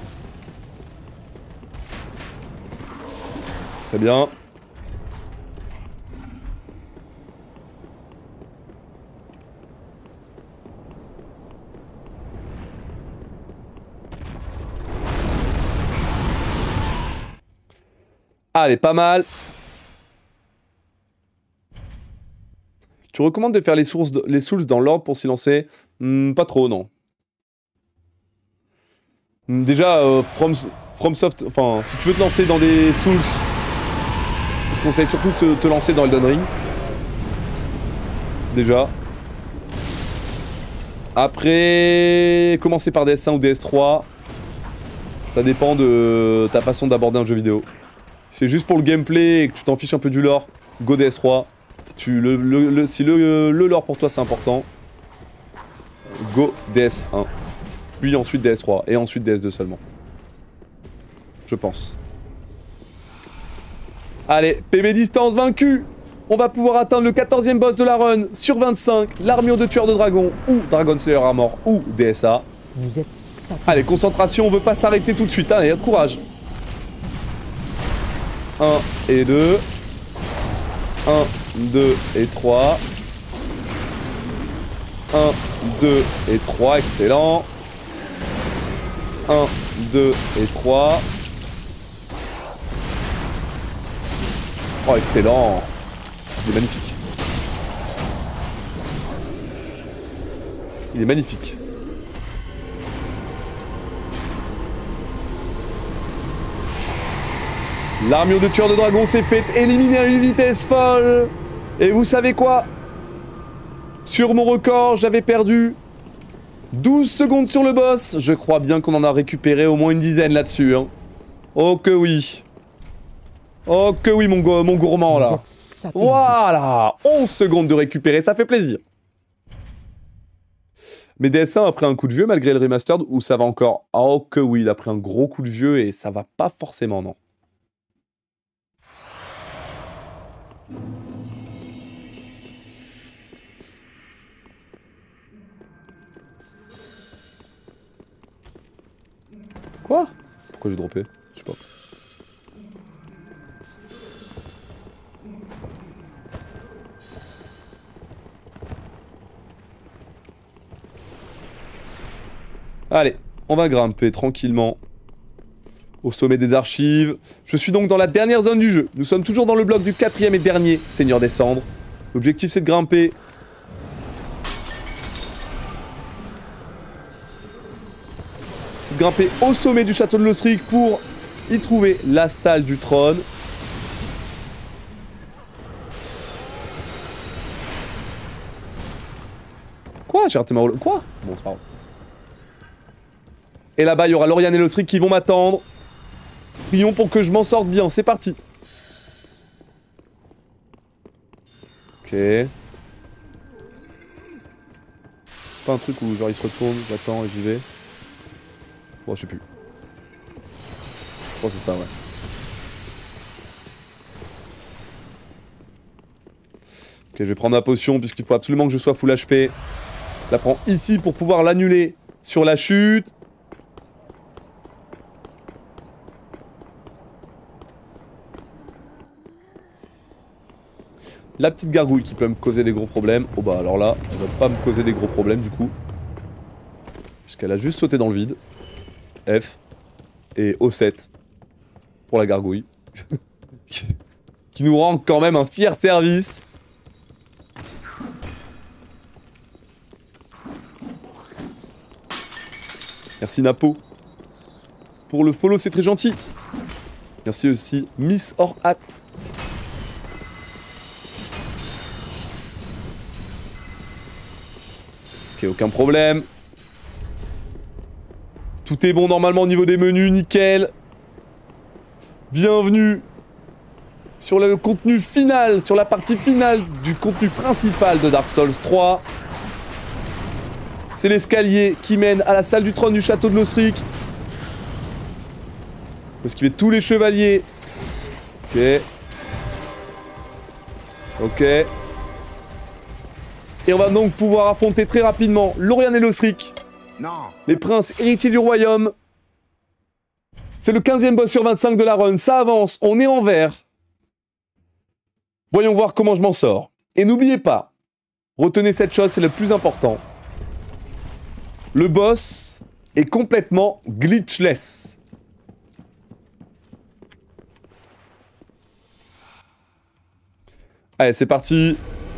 Très bien. Allez, pas mal. Tu recommandes de faire les souls dans l'ordre pour s'y lancer? Pas trop, non. Déjà, FromSoft, enfin, si tu veux te lancer dans des souls, je conseille surtout de te lancer dans Elden Ring. Déjà. Après, commencer par DS1 ou DS3. Ça dépend de ta façon d'aborder un jeu vidéo. Si c'est juste pour le gameplay et que tu t'en fiches un peu du lore, go DS3. Si le lore pour toi c'est important, go DS1. Puis ensuite DS3 et ensuite DS2 seulement. Je pense. Allez, PB distance vaincu. On va pouvoir atteindre le 14e boss de la run sur 25, l'armure de tueur de dragon ou Dragon Slayer Armor ou DSA. Vous êtes satellisé. Allez, concentration, on veut pas s'arrêter tout de suite. Allez, courage. 1 et 2. 1, 2 et 3. 1, 2 et 3, excellent. 1, 2 et 3. Oh, excellent. Il est magnifique. Il est magnifique. L'armure de tueur de dragon s'est faite éliminer à une vitesse folle. Et vous savez quoi? Sur mon record, j'avais perdu 12 secondes sur le boss. Je crois bien qu'on en a récupéré au moins une dizaine là-dessus. Hein. Oh que oui. Oh que oui, mon gourmand là. Voilà, 11 secondes de récupérer, ça fait plaisir. Mais DS1 a pris un coup de vieux malgré le remastered ou ça va encore? Oh que oui, il a pris un gros coup de vieux et ça va pas forcément, non. Quoi? Pourquoi j'ai droppé? Je sais pas. Allez, on va grimper tranquillement au sommet des archives. Je suis donc dans la dernière zone du jeu. Nous sommes toujours dans le bloc du 4e et dernier Seigneur des Cendres. L'objectif c'est de grimper. C'est de grimper au sommet du château de Losric pour y trouver la salle du trône. Quoi? J'ai raté ma rôle. Quoi? Bon, c'est pas grave. Et là-bas, il y aura Lauriane et Losric qui vont m'attendre. Prions pour que je m'en sorte bien. C'est parti. Ok. Pas un truc où genre il se retourne, j'attends et j'y vais. Bon, je sais plus. Je pense que c'est ça, ouais. Ok, je vais prendre ma potion puisqu'il faut absolument que je sois full HP. Je la prends ici pour pouvoir l'annuler sur la chute. La petite gargouille qui peut me causer des gros problèmes. Oh bah alors là, elle va pas me causer des gros problèmes du coup. Puisqu'elle a juste sauté dans le vide. F. Et O7. Pour la gargouille. Qui nous rend quand même un fier service. Merci Napo. Pour le follow, c'est très gentil. Merci aussi Miss Orhat. Ok, aucun problème. Tout est bon normalement au niveau des menus, nickel. Bienvenue sur le contenu final, sur la partie finale du contenu principal de Dark Souls 3. C'est l'escalier qui mène à la salle du trône du château de Losric. Faut esquiver tous les chevaliers. Ok. Ok. Et on va donc pouvoir affronter très rapidement Lauriane et Losric, les princes héritiers du royaume. C'est le 15e boss sur 25 de la run, ça avance, on est en vert. Voyons voir comment je m'en sors. Et n'oubliez pas, retenez cette chose, c'est le plus important. Le boss est complètement glitchless. Allez, c'est parti.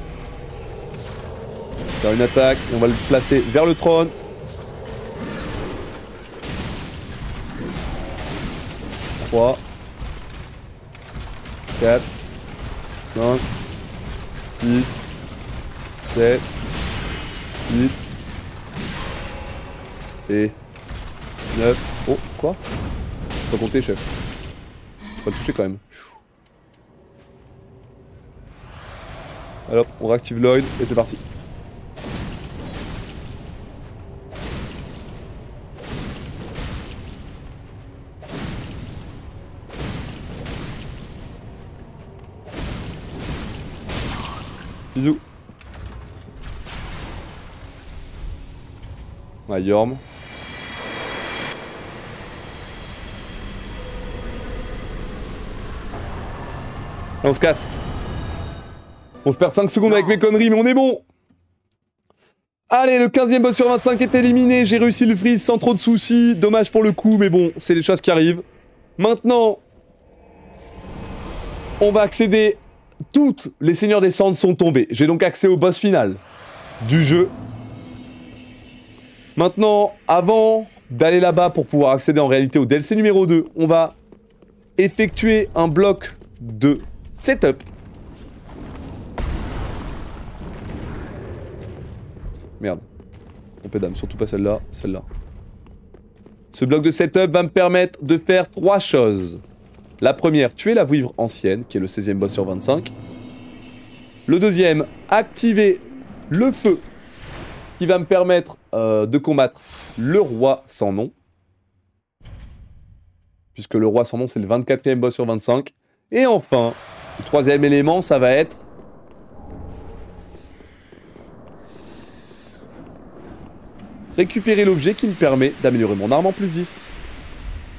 Faire une attaque, et on va le placer vers le trône. Trois, 4, 5, 6, 7, 8 et 9. Oh, quoi? Faut pas compter, chef. Faut pas le toucher quand même. Alors, on réactive Lloyd et c'est parti. Bisous. Ouais, Yorm. Là, on se casse. Bon, je perds 5 secondes avec mes conneries, mais on est bon. Allez, le 15e boss sur 25 est éliminé. J'ai réussi le freeze sans trop de soucis. Dommage pour le coup, mais bon, c'est les choses qui arrivent. Maintenant, on va accéder... Toutes les Seigneurs des Cendres sont tombés. J'ai donc accès au boss final du jeu. Maintenant, avant d'aller là-bas pour pouvoir accéder en réalité au DLC numéro 2, on va effectuer un bloc de setup. Merde. Trompé d'âme, surtout pas celle-là, celle-là. Ce bloc de setup va me permettre de faire 3 choses. La première, tuer la vouivre ancienne, qui est le 16e boss sur 25. Le deuxième, activer le feu, qui va me permettre de combattre le roi sans nom. Puisque le roi sans nom, c'est le 24e boss sur 25. Et enfin, le troisième élément, ça va être... récupérer l'objet qui me permet d'améliorer mon arme en plus 10.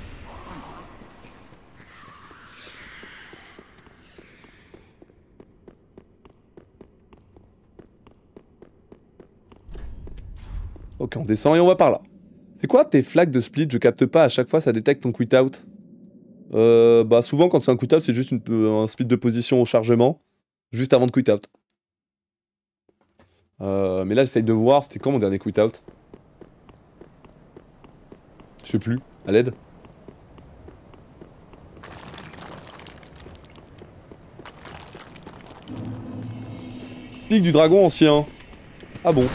Ok, on descend et on va par là. C'est quoi tes flags de split? Je capte pas, à chaque fois ça détecte ton quit out. Bah souvent quand c'est un quit out, c'est juste un split de position au chargement, juste avant de quit out. Mais là j'essaye de voir, c'était quand mon dernier quit out? Je sais plus, à l'aide. Pic du dragon ancien. Ah bon.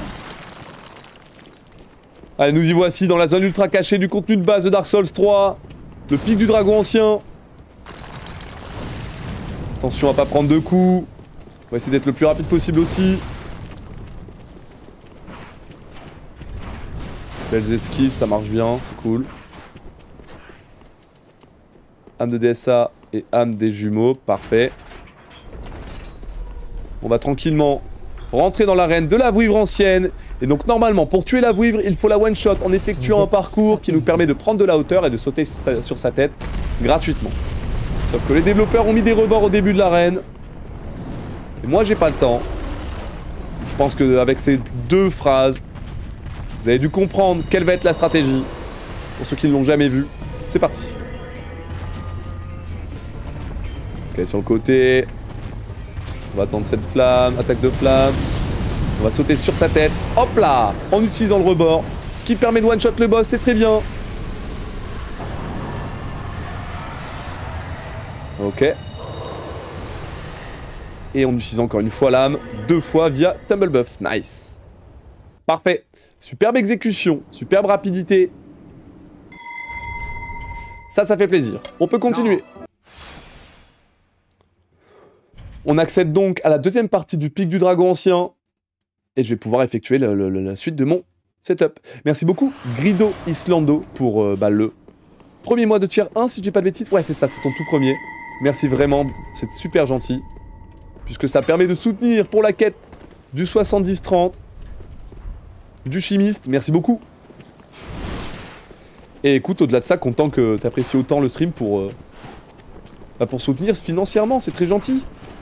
Allez, nous y voici dans la zone ultra cachée du contenu de base de Dark Souls 3. Le pic du dragon ancien. Attention à pas prendre de coups. On va essayer d'être le plus rapide possible aussi. Belles esquives, ça marche bien, c'est cool. Âme de DSA et âme des jumeaux, parfait. On va tranquillement rentrer dans l'arène de la vouivre ancienne. Et donc normalement, pour tuer la vouivre, il faut la one-shot en effectuant un parcours qui nous permet de prendre de la hauteur et de sauter sur sa tête gratuitement. Sauf que les développeurs ont mis des rebords au début de l'arène. Et moi, j'ai pas le temps. Je pense qu'avec ces 2 phrases, vous avez dû comprendre quelle va être la stratégie. Pour ceux qui ne l'ont jamais vu, c'est parti. Ok, sur le côté. On va attendre cette flamme, attaque de flamme. On va sauter sur sa tête, hop là, en utilisant le rebord. Ce qui permet de one-shot le boss, c'est très bien. Ok. Et en utilisant encore une fois l'âme, 2 fois via Tumble Buff, nice. Parfait. Superbe exécution, superbe rapidité. Ça fait plaisir. On peut continuer. On accède donc à la deuxième partie du pic du dragon ancien. Et je vais pouvoir effectuer la suite de mon setup. Merci beaucoup Grido Islando pour le premier mois de tier 1 si je dis pas de bêtises. Ouais c'est ça, c'est ton tout premier. Merci vraiment, c'est super gentil. Puisque ça permet de soutenir pour la quête du 70-30. Du chimiste, merci beaucoup. Et écoute, au-delà de ça, content que t'apprécies autant le stream pour soutenir financièrement, c'est très gentil.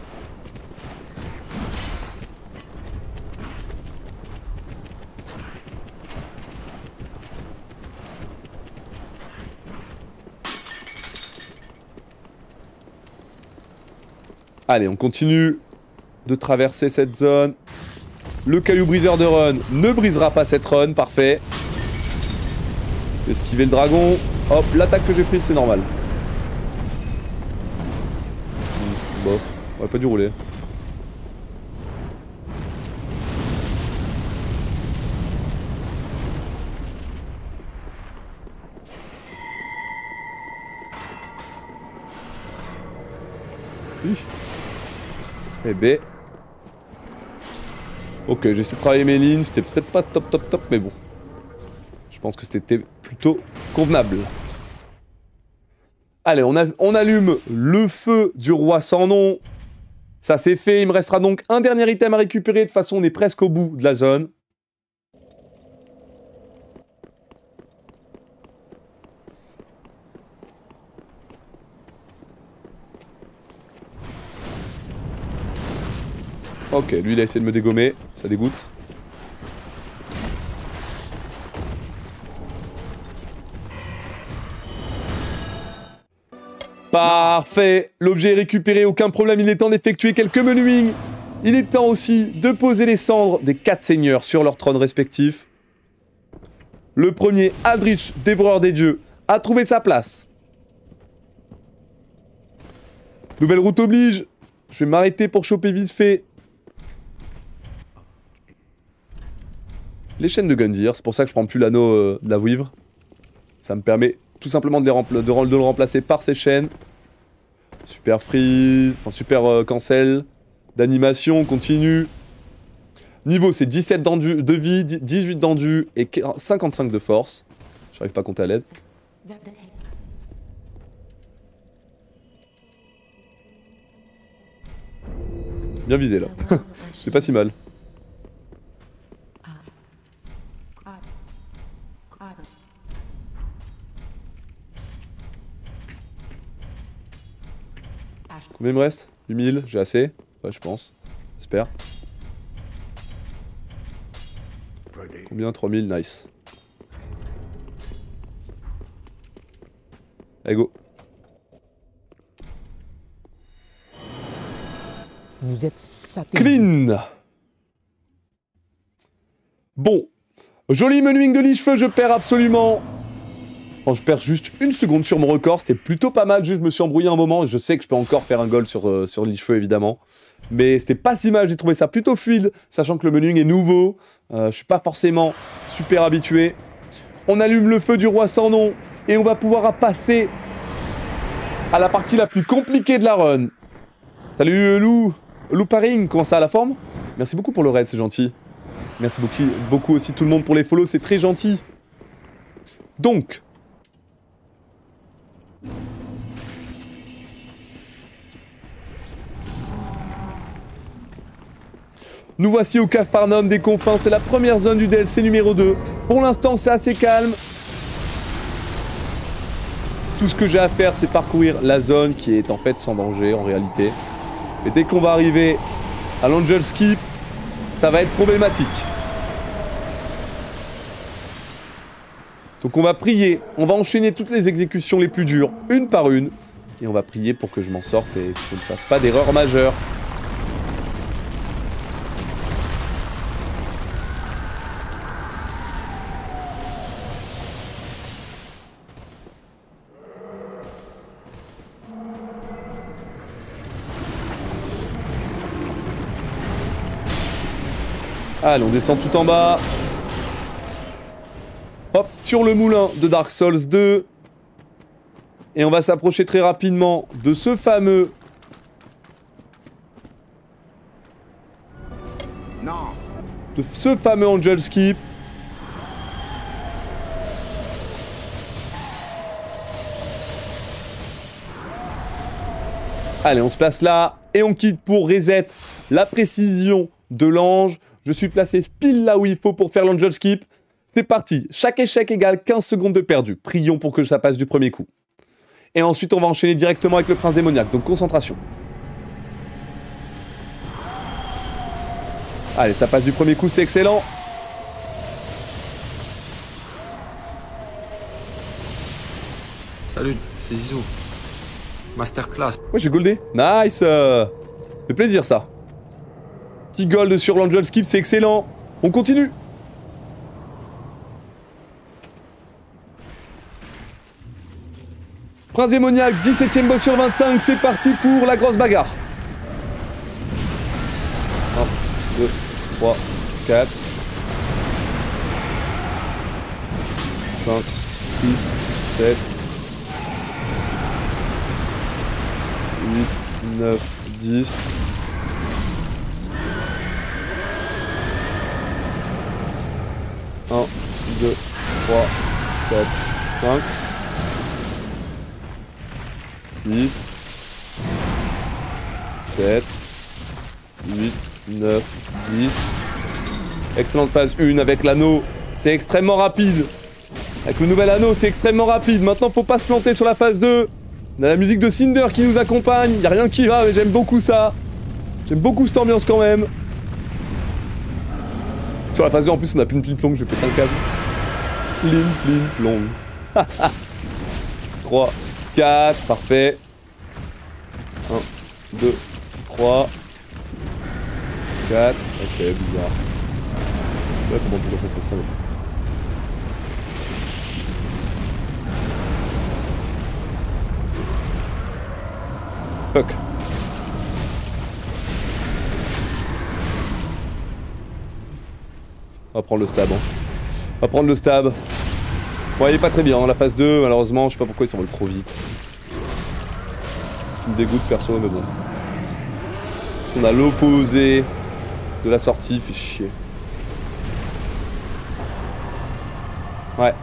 Allez, on continue de traverser cette zone. Le caillou briseur de run ne brisera pas cette run, parfait. Esquiver le dragon. Hop, l'attaque que j'ai prise, c'est normal. Bof, on aurait pas dû rouler. Eh B. Ok, j'ai essayé de travailler mes lignes, c'était peut-être pas top, mais bon. Je pense que c'était plutôt convenable. Allez, on allume le feu du roi sans nom. Ça c'est fait, il me restera donc un dernier item à récupérer. De toute façon, on est presque au bout de la zone. Ok, lui il a essayé de me dégommer, ça dégoûte. Parfait, l'objet est récupéré, aucun problème, il est temps d'effectuer quelques menuings. Il est temps aussi de poser les cendres des 4 seigneurs sur leurs trônes respectifs. Le premier, Aldrich, dévoreur des dieux, a trouvé sa place. Nouvelle route oblige, je vais m'arrêter pour choper vite fait les chaînes de Gundyr, c'est pour ça que je prends plus l'anneau de la vouivre. Ça me permet tout simplement de le remplacer par ces chaînes. Super freeze, enfin super cancel. D'animation, on continue. Niveau c'est 17 de vie, 18 d'endu et 55 de force. J'arrive pas à compter à l'aide. Bien visé là. C'est pas si mal. Combien il me reste? 8000, j'ai assez? Ouais, je pense. J'espère. Combien? 3000, nice. Allez, go. Vous êtes satellisé. Clean. Bon. Joli menuing de lit-cheveux, je perds absolument. Bon, je perds juste une seconde sur mon record, c'était plutôt pas mal, juste je me suis embrouillé un moment, je sais que je peux encore faire un goal sur lit-cheveux évidemment. Mais c'était pas si mal, j'ai trouvé ça plutôt fluide, sachant que le menuing est nouveau, je suis pas forcément super habitué. On allume le feu du roi sans nom, et on va pouvoir passer à la partie la plus compliquée de la run. Salut Lou Paring, comment ça, la forme? Merci beaucoup pour le raid, c'est gentil. Merci beaucoup aussi tout le monde pour les follow, c'est très gentil. Donc... nous voici au Cave Parnum des confins, c'est la première zone du DLC numéro 2. Pour l'instant, c'est assez calme. Tout ce que j'ai à faire, c'est parcourir la zone qui est en fait sans danger en réalité. Et dès qu'on va arriver à l'Angel Skip, ça va être problématique. Donc on va prier, on va enchaîner toutes les exécutions les plus dures, une par une. Et on va prier pour que je m'en sorte et que je ne fasse pas d'erreur majeure. Allez, on descend tout en bas. Hop, sur le moulin de Dark Souls 2. Et on va s'approcher très rapidement de ce fameux... Non. de ce fameux Angel Skip. Allez, on se place là et on quitte pour reset la précision de l'ange. Je suis placé pile là où il faut pour faire l'Angel Skip. C'est parti. Chaque échec égale 15 secondes de perdu. Prions pour que ça passe du premier coup. Et ensuite, on va enchaîner directement avec le prince démoniaque. Donc, concentration. Allez, ça passe du premier coup, c'est excellent. Salut, c'est Zizou. Masterclass. Ouais, j'ai goldé. Nice. Fait plaisir, ça. Petit gold sur l'Angel Skip, c'est excellent. On continue. Prince démoniaque, 17ème boss sur 25, c'est parti pour la grosse bagarre. 1, 2, 3, 4, 5, 6, 7, 8, 9, 10. Un, 2, 3, 4, 5, 6, 7, 8, 9, 10. Excellente phase 1 avec l'anneau, c'est extrêmement rapide. Avec le nouvel anneau, c'est extrêmement rapide. Maintenant, faut pas se planter sur la phase 2. On a la musique de Cinder qui nous accompagne. Y a rien qui va, mais j'aime beaucoup ça. J'aime beaucoup cette ambiance quand même. Sur la phase 2, en plus, on a plein de plong, je vais péter un câble. Plin, plong. 3, 4, parfait. 1, 2, 3, 4. Ok, bizarre. Ouais, pourquoi ça fait ça, là. Fuck. On va prendre le stab. Hein. On va prendre le stab. Bon, il est pas très bien. Hein. La phase 2, malheureusement, je sais pas pourquoi ils s'envolent trop vite. Ce qui me dégoûte perso, mais bon. En plus, on a l'opposé de la sortie, fait chier. Ouais.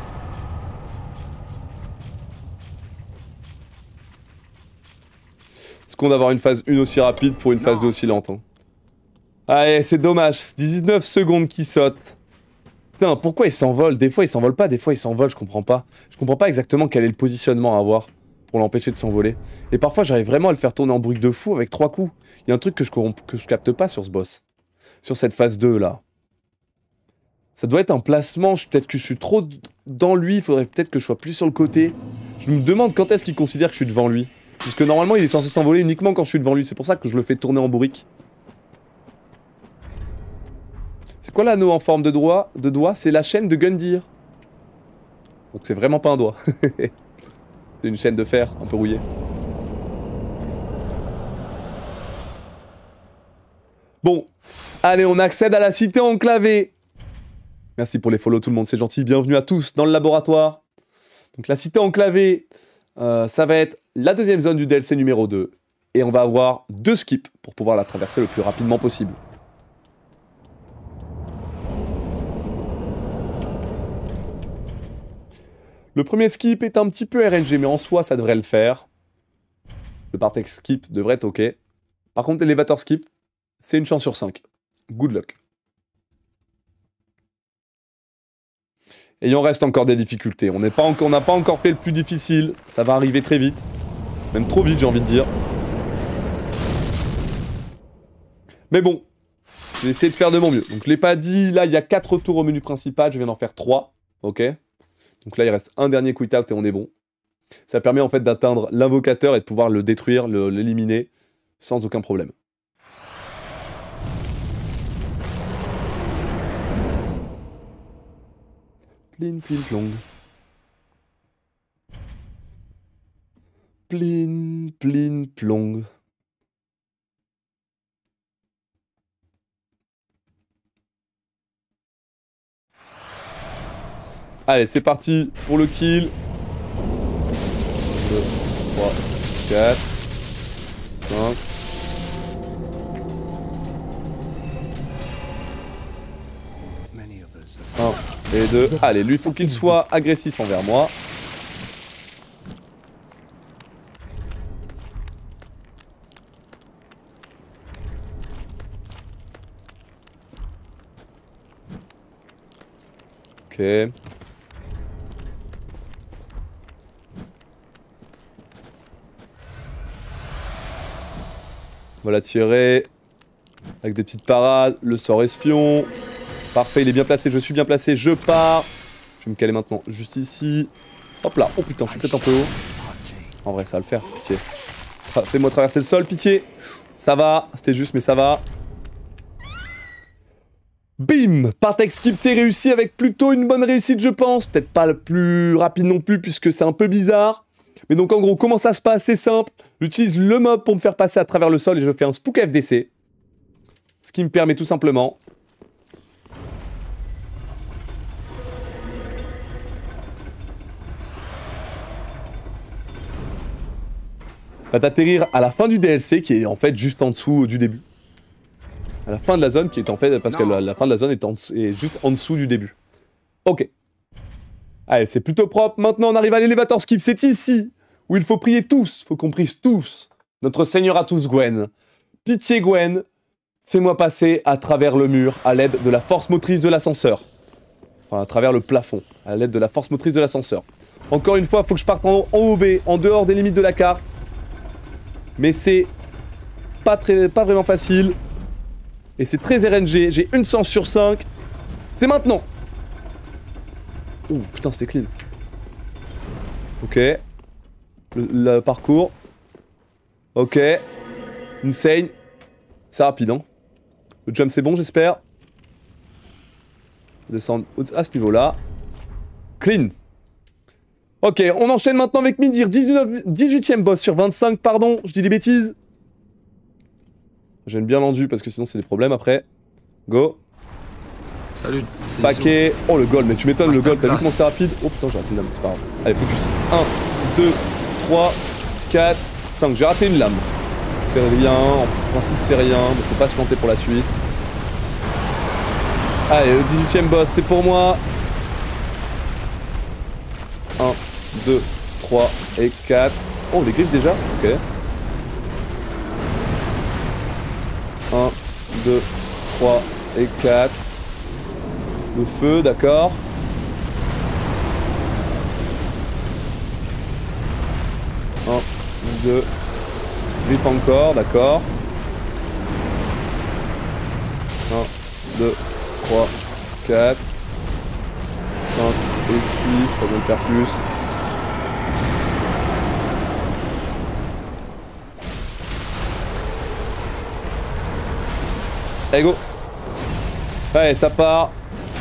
Est-ce qu'on va avoir une phase 1 aussi rapide pour une phase 2 aussi lente hein. Allez, c'est dommage. 19 secondes qui sautent. Putain, pourquoi ils s'envolent? Des fois ils s'envolent pas, des fois ils s'envolent, je comprends pas. Je comprends pas exactement quel est le positionnement à avoir pour l'empêcher de s'envoler. Et parfois j'arrive vraiment à le faire tourner en brique de fou avec 3 coups. Il y a un truc que je capte pas sur ce boss. Sur cette phase 2 là. Ça doit être un placement, peut-être que je suis trop dans lui, il faudrait peut-être que je sois plus sur le côté. Je me demande quand est-ce qu'il considère que je suis devant lui. Parce que normalement il est censé s'envoler uniquement quand je suis devant lui, c'est pour ça que je le fais tourner en bourrique. C'est quoi l'anneau en forme de doigt? C'est la chaîne de Gundyr. Donc c'est vraiment pas un doigt. C'est une chaîne de fer un peu rouillée. Bon, allez, on accède à la cité enclavée. Merci pour les follow tout le monde, c'est gentil. Bienvenue à tous dans le laboratoire. Donc la cité enclavée, ça va être la deuxième zone du DLC numéro 2. Et on va avoir 2 skips pour pouvoir la traverser le plus rapidement possible. Le premier skip est un petit peu RNG, mais en soi, ça devrait le faire. Le Partex skip devrait être OK. Par contre, l'élévateur skip, c'est une chance sur 5. Good luck. Et il en reste encore des difficultés. On n'a pas encore fait le plus difficile. Ça va arriver très vite. Même trop vite, j'ai envie de dire. Mais bon, je vais essayer de faire de mon mieux. Donc, je l'ai pas dit, là, il y a 4 tours au menu principal. Je viens d'en faire 3. OK. Donc là, il reste un dernier quit out et on est bon. Ça permet en fait d'atteindre l'invocateur et de pouvoir le détruire, l'éliminer, sans aucun problème. Plin, plin, plong. Plin, plin, plong. Allez, c'est parti pour le kill. 2, 3, 4, 5. Et 2. Allez, lui, il faut qu'il soit agressif envers moi. Ok. On va la tirer. Avec des petites parades. Le sort espion. Parfait, il est bien placé, je suis bien placé, je pars. Je vais me caler maintenant juste ici. Hop là, oh putain, je suis peut-être un peu haut. En vrai, ça va le faire, pitié. Fais-moi traverser le sol, pitié. Ça va, c'était juste, mais ça va. Bim! Partex skip, c'est réussi avec plutôt une bonne réussite, je pense. Peut-être pas le plus rapide non plus, puisque c'est un peu bizarre. Mais donc, en gros, comment ça se passe? C'est simple. J'utilise le mob pour me faire passer à travers le sol et je fais un spook FDC. Ce qui me permet tout simplement... va t'atterrir à la fin du DLC qui est en fait juste en dessous du début. À la fin de la zone qui est en fait... Parce que la fin de la zone est juste en dessous du début. Ok. Allez, c'est plutôt propre. Maintenant, on arrive à l'élévateur skip. C'est ici où il faut prier tous. Faut qu'on prie tous. Notre Seigneur à tous, Gwen. Pitié, Gwen. Fais-moi passer à travers le mur à l'aide de la force motrice de l'ascenseur. Enfin, à travers le plafond. À l'aide de la force motrice de l'ascenseur. Encore une fois, il faut que je parte en OB, en dehors des limites de la carte. Mais c'est pas vraiment facile. Et c'est très RNG. J'ai une chance sur 5. C'est maintenant. Oh putain, c'était clean. Ok. Le parcours. Ok. Insane. C'est rapide, hein. Le jump, c'est bon, j'espère. Descendre à ce niveau-là. Clean. Ok, on enchaîne maintenant avec Midir, 18ème boss sur 25, pardon, je dis des bêtises. J'aime bien l'endu parce que sinon c'est des problèmes après. Go. Salut. Paquet. Oh le gold, mais tu m'étonnes le gold, t'as vu comment c'est rapide? Oh putain, j'ai raté une lame, c'est pas grave. Allez, focus. 1, 2, 3, 4, 5. J'ai raté une lame. C'est rien, en principe c'est rien, mais faut pas se planter pour la suite. Allez, le 18ème boss, c'est pour moi. 1, 2, 3 et 4. Oh, les griffes déjà? Ok. 1, 2, 3 et 4. Le feu, d'accord. Un, 2. Griffe encore, d'accord. 1, 2, 3, 4. 5 et 6, pas besoin de faire plus. Allez, go. Ouais, ça part.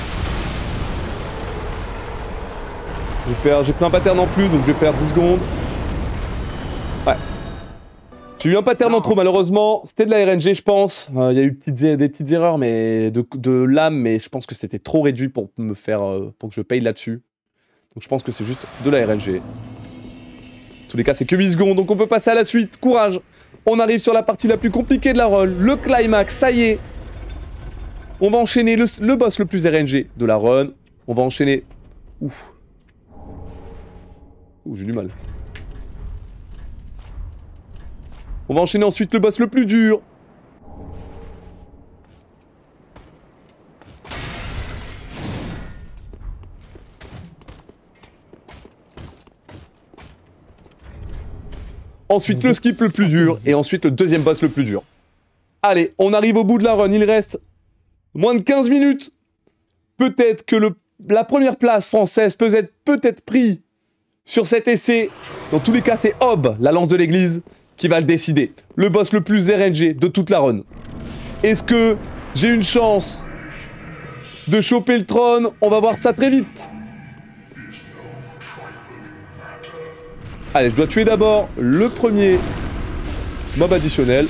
J'ai pris un pattern en plus, donc je vais perdre 10 secondes. Ouais. J'ai eu un pattern en trop, malheureusement. C'était de la RNG, je pense. Il y a eu des petites erreurs mais de lame, mais je pense que c'était trop réduit pour me faire, pour que je paye là-dessus. Donc je pense que c'est juste de la RNG. En tous les cas, c'est que 8 secondes, donc on peut passer à la suite. Courage. On arrive sur la partie la plus compliquée de la run. Le climax, ça y est. On va enchaîner le boss le plus RNG de la run. On va enchaîner... Ouf. Ouh, j'ai du mal. On va enchaîner ensuite le boss le plus dur. Ensuite le skip le plus dur. Et ensuite le deuxième boss le plus dur. Allez, on arrive au bout de la run. Il reste moins de 15 minutes. Peut-être que la première place française peut être peut-être prise sur cet essai. Dans tous les cas, c'est Hob, la lance de l'église, qui va le décider. Le boss le plus RNG de toute la run. Est-ce que j'ai une chance de choper le trône? On va voir ça très vite. Allez, je dois tuer d'abord le premier mob additionnel.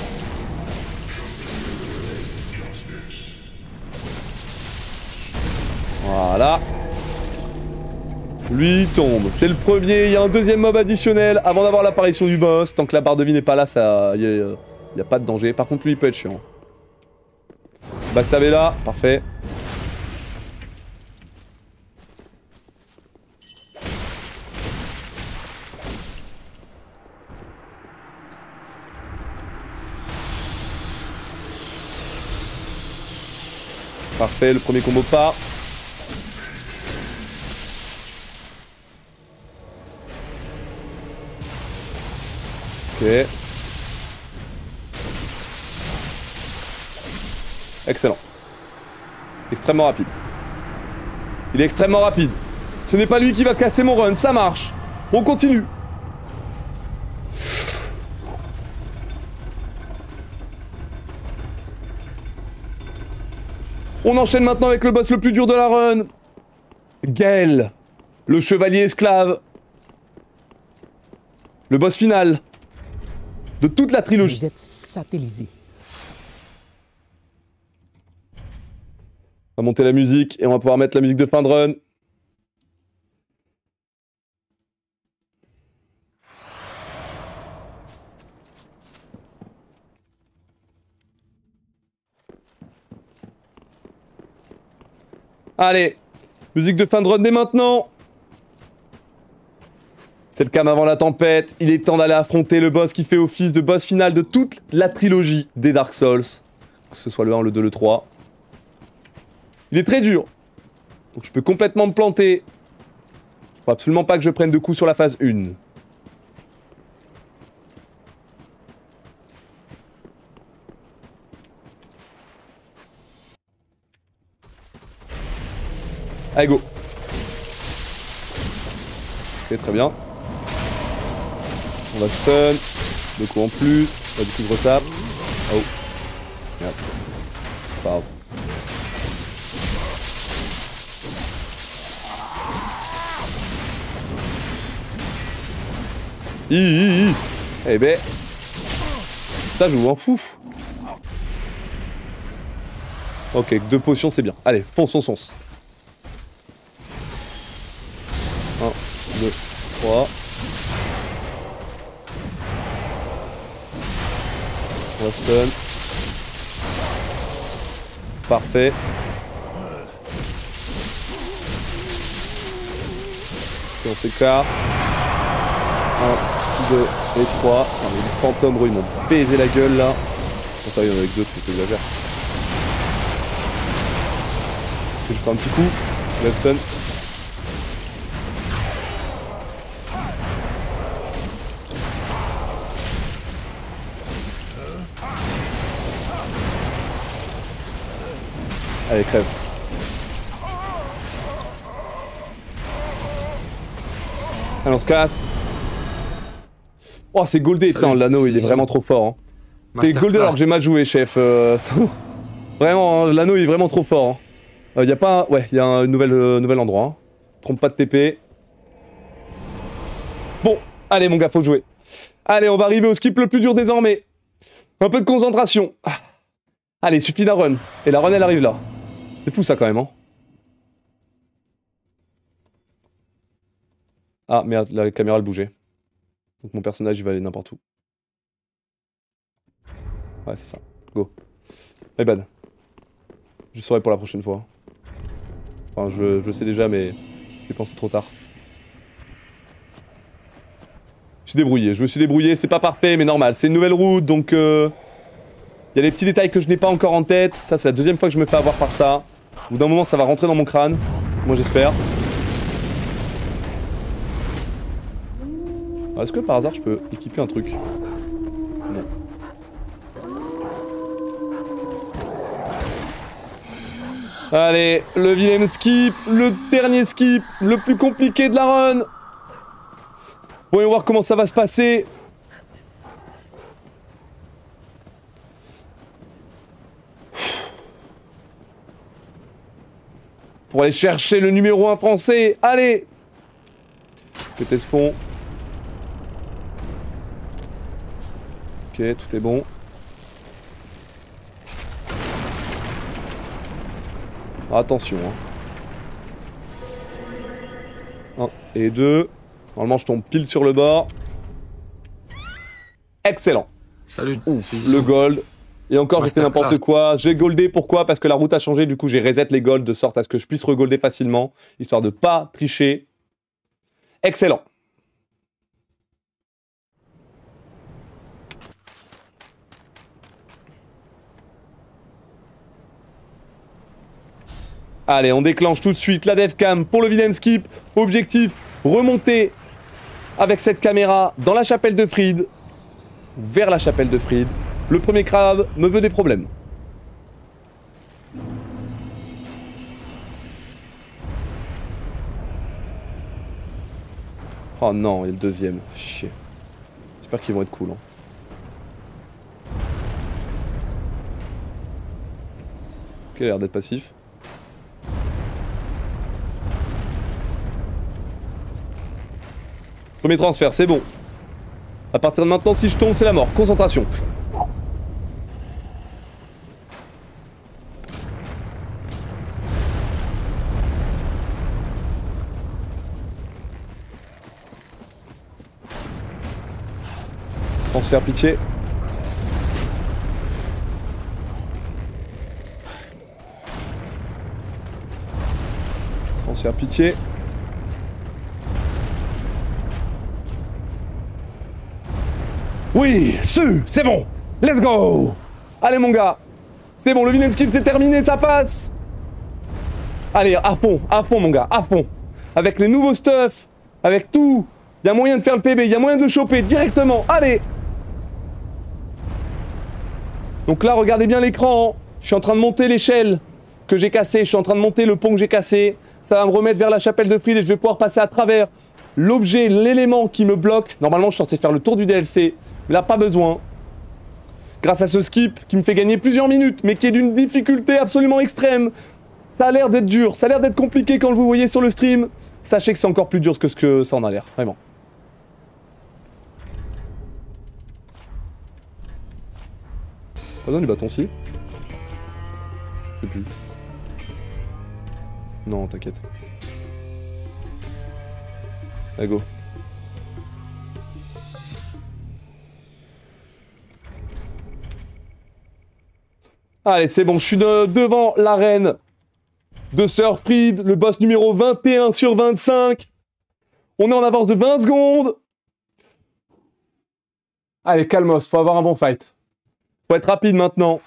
Voilà. Lui, il tombe. C'est le premier. Il y a un deuxième mob additionnel avant d'avoir l'apparition du boss. Tant que la barre de vie n'est pas là, il n'y a pas de danger. Par contre, lui, il peut être chiant. Backstabber là. Parfait. Parfait, le premier combo part. Ok. Excellent. Extrêmement rapide. Il est extrêmement rapide. Ce n'est pas lui qui va casser mon run, ça marche. On continue. On enchaîne maintenant avec le boss le plus dur de la run. Gale, le chevalier esclave. Le boss final de toute la trilogie. Vous êtes satellisé. On va monter la musique et on va pouvoir mettre la musique de fin de run. Allez, musique de fin de run dès maintenant. C'est le calme avant la tempête. Il est temps d'aller affronter le boss qui fait office de boss final de toute la trilogie des Dark Souls. Que ce soit le 1, le 2, le 3. Il est très dur. Donc je peux complètement me planter. Faut absolument pas que je prenne de coups sur la phase 1. Allez, go. Ok, très bien. On va stun. 2 coups en plus. Là, du coup, je retape. Oh. Merde. Pas grave. Eh ben. Ça joue, hein, fou. Ok, 2 potions, c'est bien. Allez, fonce. 1, 2, 3. On va stun. Parfait. Et on s'écarte. 1, 2 et 3. Les fantômes, ils m'ont baisé la gueule là. Bon, ça, il y en a avec d'autres, c'est exagère. Je prends un petit coup. Left stun. Allez, crève. Allez, on se casse. Oh, c'est goldé. Putain, l'anneau, il est vraiment trop fort. Hein. C'est goldé alors que j'ai mal joué, chef. Vraiment, hein, l'anneau, il est vraiment trop fort. Hein. Y a pas... Ouais, il y a un nouvel endroit. Hein. Trompe pas de TP. Bon, allez, mon gars, faut jouer. Allez, on va arriver au skip le plus dur désormais. Un peu de concentration. Allez, suffit d'un run. Et la run, elle arrive là. C'est fou, ça, quand même, hein. Ah, merde, la caméra, elle bougeait. Donc mon personnage, il va aller n'importe où. Ouais, c'est ça. Go. My bad. Je saurai pour la prochaine fois. Enfin, je le sais déjà, mais j'ai pensé trop tard. Je me suis débrouillé, c'est pas parfait, mais normal. C'est une nouvelle route, donc... Il y a des petits détails que je n'ai pas encore en tête. Ça, c'est la deuxième fois que je me fais avoir par ça. Au bout d'un moment, ça va rentrer dans mon crâne. Moi, j'espère. Est-ce que par hasard, je peux équiper un truc? Non. Allez, le vilain skip, le dernier skip, le plus compliqué de la run. Voyons voir comment ça va se passer. Pour aller chercher le numéro 1 français. Allez. Pété spawn. Ok, tout est bon. Attention. Hein. 1 et 2. Normalement, je tombe pile sur le bord. Excellent. Salut. Ouf, le gold. Et encore, j'ai fait n'importe quoi. J'ai goldé, pourquoi? Parce que la route a changé, du coup j'ai reset les golds de sorte à ce que je puisse regolder facilement, histoire de pas tricher. Excellent. Allez, on déclenche tout de suite la devcam pour le vilain skip. Objectif, remonter avec cette caméra dans la chapelle de Fried. Vers la chapelle de Fried. Le premier crabe me veut des problèmes. Oh non, il y a le deuxième. Chier. J'espère qu'ils vont être cool. Hein. Ok, il a l'air d'être passif. Premier transfert, c'est bon. À partir de maintenant, si je tombe, c'est la mort. Concentration. Transfert, pitié. Transfert, pitié. Oui, c'est bon. Let's go. Allez mon gars. C'est bon, le vilain skill c'est terminé, ça passe. Allez, à fond mon gars, à fond. Avec les nouveaux stuff, avec tout. Il y a moyen de faire le PB, il y a moyen de le choper directement. Allez. Donc là, regardez bien l'écran. Je suis en train de monter l'échelle que j'ai cassée. Je suis en train de monter le pont que j'ai cassé. Ça va me remettre vers la chapelle de Fried et je vais pouvoir passer à travers l'objet, l'élément qui me bloque. Normalement, je suis censé faire le tour du DLC. Mais là, pas besoin. Grâce à ce skip qui me fait gagner plusieurs minutes, mais qui est d'une difficulté absolument extrême. Ça a l'air d'être dur, ça a l'air d'être compliqué quand vous voyez sur le stream. Sachez que c'est encore plus dur que ce que ça en a l'air, vraiment. Pas besoin du bâton-ci. Je sais plus. Non, t'inquiète. Allez, go. Allez, c'est bon, je suis devant l'arène de Sir Fried, le boss numéro 21 sur 25. On est en avance de 20 secondes. Allez, calmos, faut avoir un bon fight. Faut être rapide maintenant.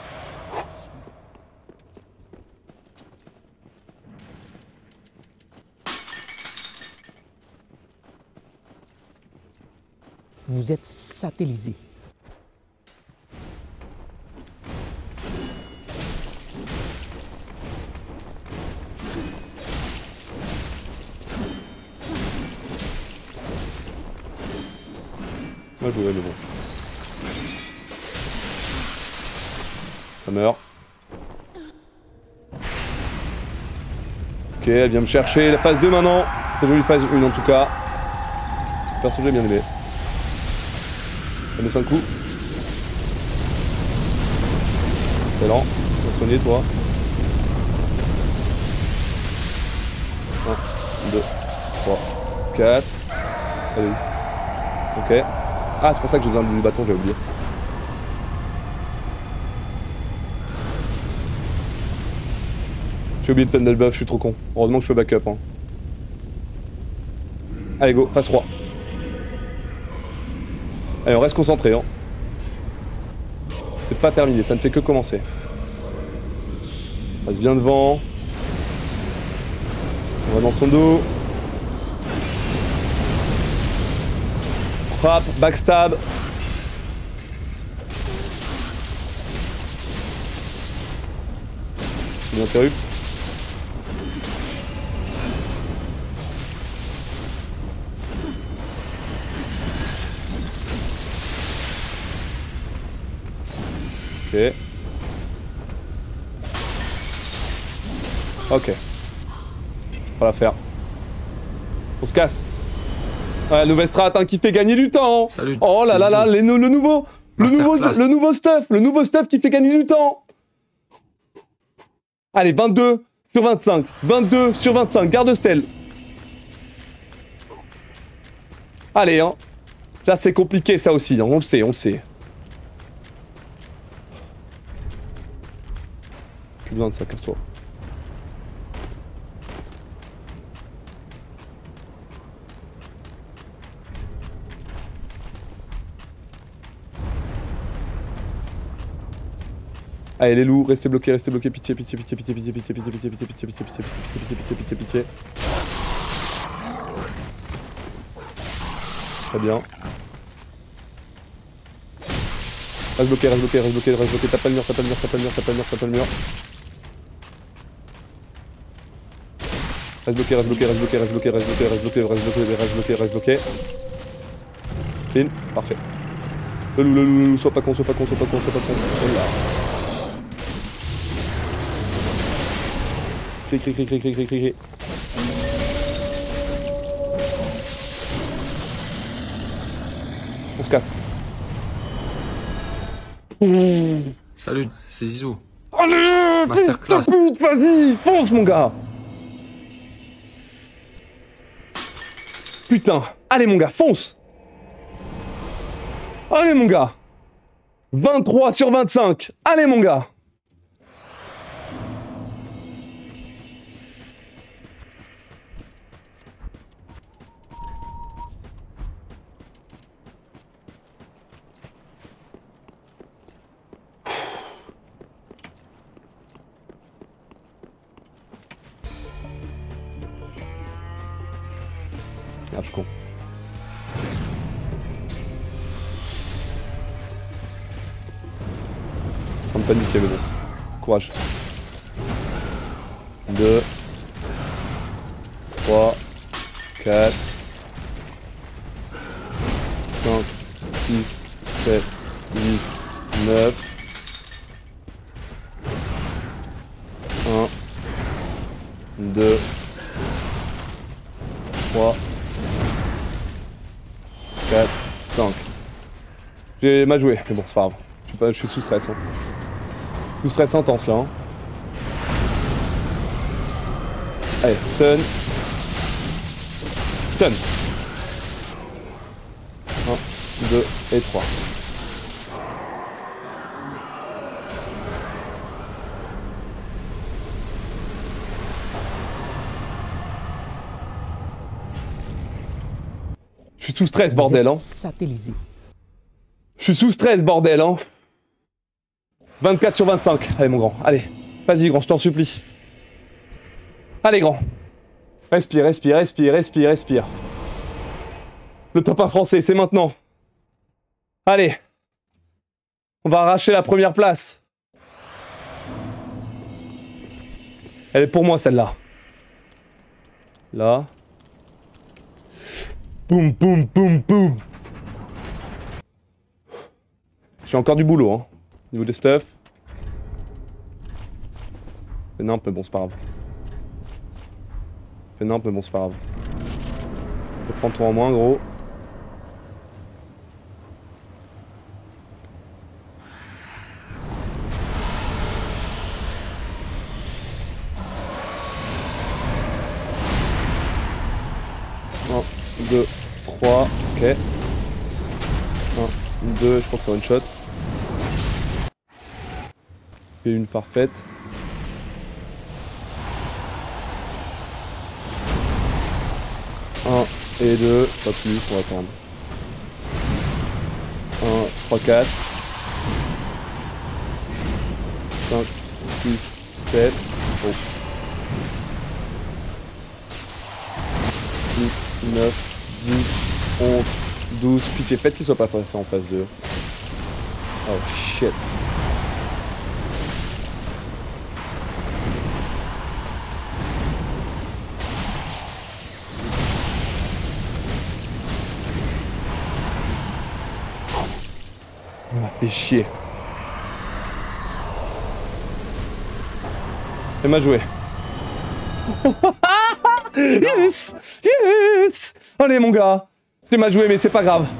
Vous êtes satellisé. Moi je jouais, mais bon. Ça meurt. Ok, elle vient me chercher. La phase 2 maintenant. Très jolie phase 1 en tout cas. Perso, j'ai bien aimé. Elle met 5 coups. Excellent. Bien soigné, toi. 1, 2, 3, 4. Elle est où? Ok. Ah, c'est pour ça que j'ai besoin du bâton, j'avais oublié. J'ai oublié de Tunnel Buff, je suis trop con. Heureusement que je peux backup. Hein. Allez, go, phase 3. Allez, on reste concentré. Hein. C'est pas terminé, ça ne fait que commencer. On reste bien devant. On va dans son dos. Frappe, backstab. Bien interrupte. Ok. Ok. On va la faire. On se casse. Ouais, nouvelle strat hein, qui fait gagner du temps. Salut. Oh là là là, le nouveau stuff qui fait gagner du temps. Allez, 22 sur 25. 22 sur 25. Garde stèle. Allez, hein. Là, c'est compliqué, ça aussi. Hein. On le sait, on le sait. Plus besoin de ça, casse-toi. Allez les loups, restez bloqués, pitié, pitié, pitié, pitié, pitié, pitié, pitié, pitié, pitié, pitié, pitié, pitié, pitié, pitié, pitié, pitié. Très bien. Reste bloqué, reste bloqué, reste bloqué, reste bloqué, tape pas le mur, tape pas le mur, tape pas le mur, tape pas le mur, tape pas le mur. Reste bloqué, reste bloqué, reste bloqué, reste bloqué, reste bloqué, reste bloqué, reste bloqué, reste bloqué, reste bloqué. Clean, parfait. Le loup, sois pas con, sois pas con, sois pas con, sois pas con. Oh là. Cri. On se casse. Salut, c'est Zizou. Allez, Masterclass. pute, vas-y, fonce mon gars. Putain, allez mon gars, fonce. Allez mon gars. 23 sur 25. Allez mon gars. Ah, je suis con. En train de paniquer, mais bon. Courage. 2, 3, 4, 5, 6, 7, 8, 9. 1, 2, 3, 4, 5. J'ai mal joué, mais bon, c'est pas grave. Je suis sous stress. Hein. Sous stress intense là. Hein. Allez, stun. Stun. 1, 2 et 3. Je suis sous stress, bordel, hein. Satellisé. Je suis sous stress, bordel, hein. 24 sur 25. Allez, mon grand. Allez. Vas-y, grand, je t'en supplie. Allez, grand. Respire, respire, respire, respire, respire. Le top 1 français, c'est maintenant. Allez. On va arracher la première place. Elle est pour moi, celle-là. Là. Boum, boum, boum, boum. J'ai encore du boulot, hein. Niveau des stuff. C'est nimp, mais bon, c'est pas grave. C'est nimp, mais bon, c'est pas grave. Je prends toi en moins, gros. Un, 2, 3, ok. 1, 2, je crois que c'est one shot. Et une parfaite. Un et 2, pas plus, on va attendre. 1, 3, 4. 5, 6, 7. Oh. 8, 9, 10, 11, 12. Pitié, faites qu'il soit pas passé en phase 2. Oh shit. Fait chier. Et m'a joué. Yes! Yes! Allez mon gars. C'est m'a joué mais c'est pas grave.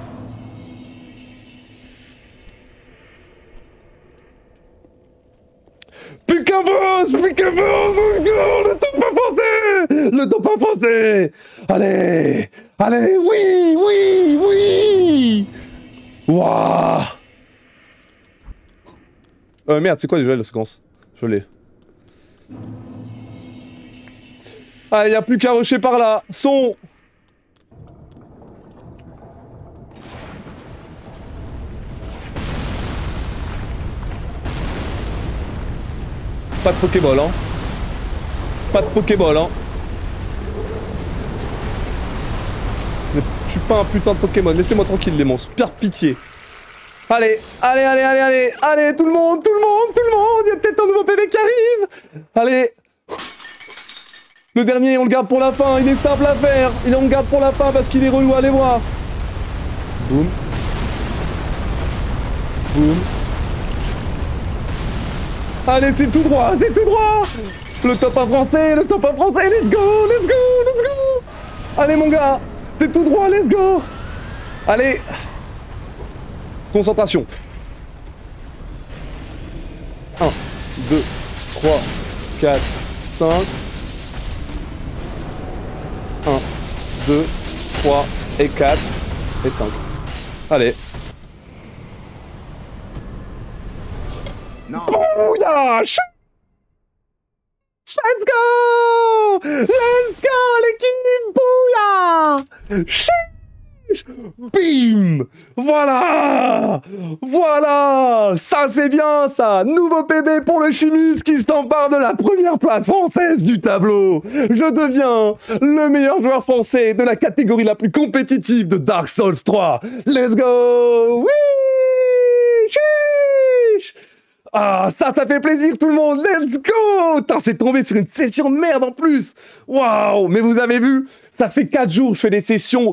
Plus qu'un boss! Plus qu'un boss! Le top pas français! Le top pas français! Allez! Allez! Oui! Oui! Oui! Wouah! Merde, c'est quoi déjà la séquence? Je l'ai. Ah, y a plus qu'à rusher par là. Son. Pas de Pokéball, hein. Pas de Pokéball, hein. Je suis pas un putain de Pokémon. Laissez-moi tranquille, les monstres. Par pitié. Allez, allez, allez, allez, allez, allez, tout le monde, tout le monde, tout le monde, il y a peut-être un nouveau PV qui arrive. Allez. Le dernier, on le garde pour la fin, il est simple à faire. On le garde pour la fin parce qu'il est relou, allez voir. Boum. Boum. Allez, c'est tout droit, c'est tout droit. Le top à français, let's go, let's go, let's go. Allez mon gars, c'est tout droit, let's go. Allez. Concentration. 1, 2, 3, 4, 5. 1, 2, 3 et 4 et 5. Allez. Non. Bouya! Let's go! Let's go l'équipe! Bouya! Bim! Voilà! Voilà! Ça c'est bien ça! Nouveau PB pour le chimiste qui s'empare de la première place française du tableau! Je deviens le meilleur joueur français de la catégorie la plus compétitive de Dark Souls 3! Let's go! Oui! Chiche! Ah, ça fait plaisir tout le monde! Let's go! Putain, c'est tombé sur une session de merde en plus! Waouh! Mais vous avez vu? Ça fait 4 jours, je fais des sessions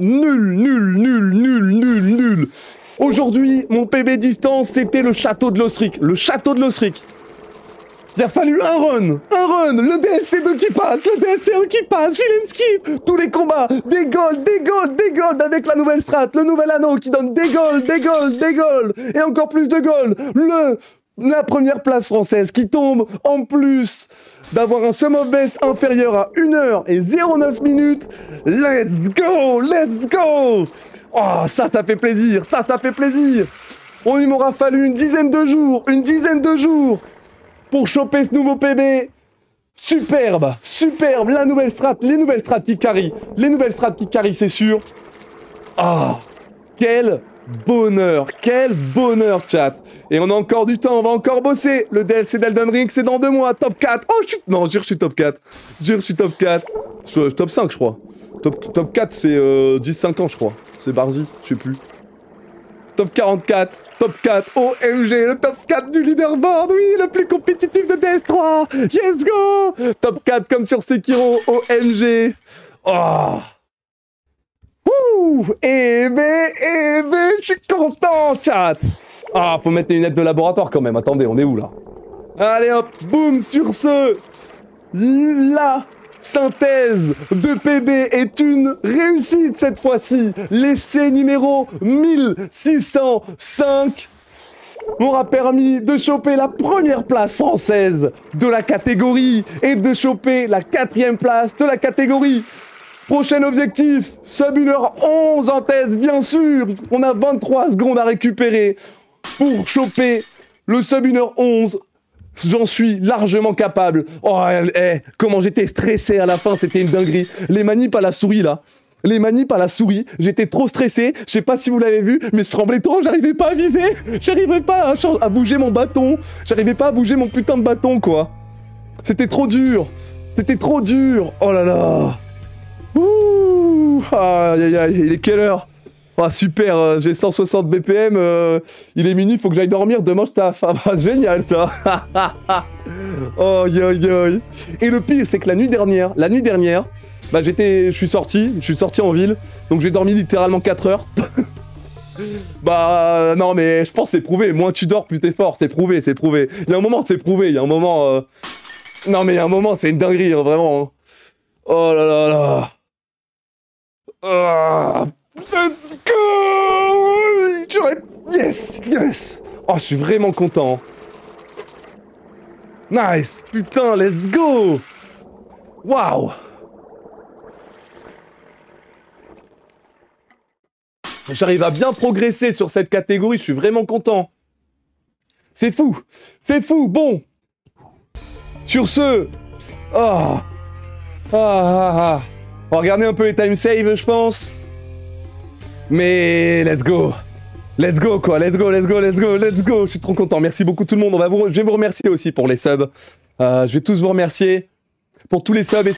nul. Aujourd'hui, mon PB distance, c'était le château de l'Osric. Le château de l'Osric. Il a fallu un run, le DLC 2 qui passe, le DLC 1 qui passe, fill and skip, tous les combats, des golds avec la nouvelle strat, le nouvel anneau qui donne des golds, et encore plus de gold, la première place française qui tombe, en plus d'avoir un sum of best inférieur à 1h et 09 minutes. Let's go! Oh, ça fait plaisir, ça fait plaisir. Il m'aura fallu une dizaine de jours pour choper ce nouveau PB. Superbe, la nouvelle strat, les nouvelles strats qui carry, c'est sûr. Ah, quel bonheur, chat. Et on a encore du temps, on va encore bosser. Le DLC d'Elden Ring, c'est dans 2 mois. Top 4. Oh, non, j'ai reçu top 4. Top 5, je crois. Top 4, c'est 10-5 ans, je crois. C'est Barzi, je sais plus. Top 44, top 4, OMG, le top 4 du leaderboard, oui, le plus compétitif de DS3. Let's go. Top 4 comme sur Sekiro, OMG. Oh. Ouh, je suis content, chat. Ah, faut mettre les lunettes de laboratoire quand même. Attendez, on est où là? Allez hop, boum, sur ce. La synthèse de PB est une réussite cette fois-ci. L'essai numéro 1605 m'aura permis de choper la première place française de la catégorie et de choper la 4e place de la catégorie. Prochain objectif, sub 1h11 en tête, bien sûr. On a 23 secondes à récupérer pour choper le sub 1h11. J'en suis largement capable. Oh, comment j'étais stressé à la fin, c'était une dinguerie. Les manips à la souris, là. Les manips à la souris, j'étais trop stressé. Je sais pas si vous l'avez vu, mais je tremblais trop, j'arrivais pas à viser. J'arrivais pas à bouger mon bâton. J'arrivais pas à bouger mon putain de bâton, quoi. C'était trop dur. C'était trop dur. Oh là là. Ouh. Aïe, aïe, aïe. Il est quelle heure? Ah super, j'ai 160 BPM, il est minuit, faut que j'aille dormir, demain je taffe. Ah bah génial toi. Oh yo yo. Et le pire c'est que la nuit dernière, bah je suis sorti en ville, donc j'ai dormi littéralement 4 heures. Bah non mais je pense que c'est prouvé, moins tu dors plus t'es fort, c'est prouvé. Il y a un moment c'est prouvé, il y a un moment... Non mais il y a un moment c'est une dinguerie, hein, vraiment. Oh là là là. Let's go! Yes, yes! Oh, je suis vraiment content. Nice! Putain, let's go! Waouh! J'arrive à bien progresser sur cette catégorie, je suis vraiment content. C'est fou! C'est fou! Bon! Sur ce... Oh! On va regarder un peu les time save, je pense. Mais let's go. Let's go quoi, let's go. Je suis trop content. Merci beaucoup tout le monde. Je vais vous remercier aussi pour les subs. Je vais tous vous remercier pour tous les subs.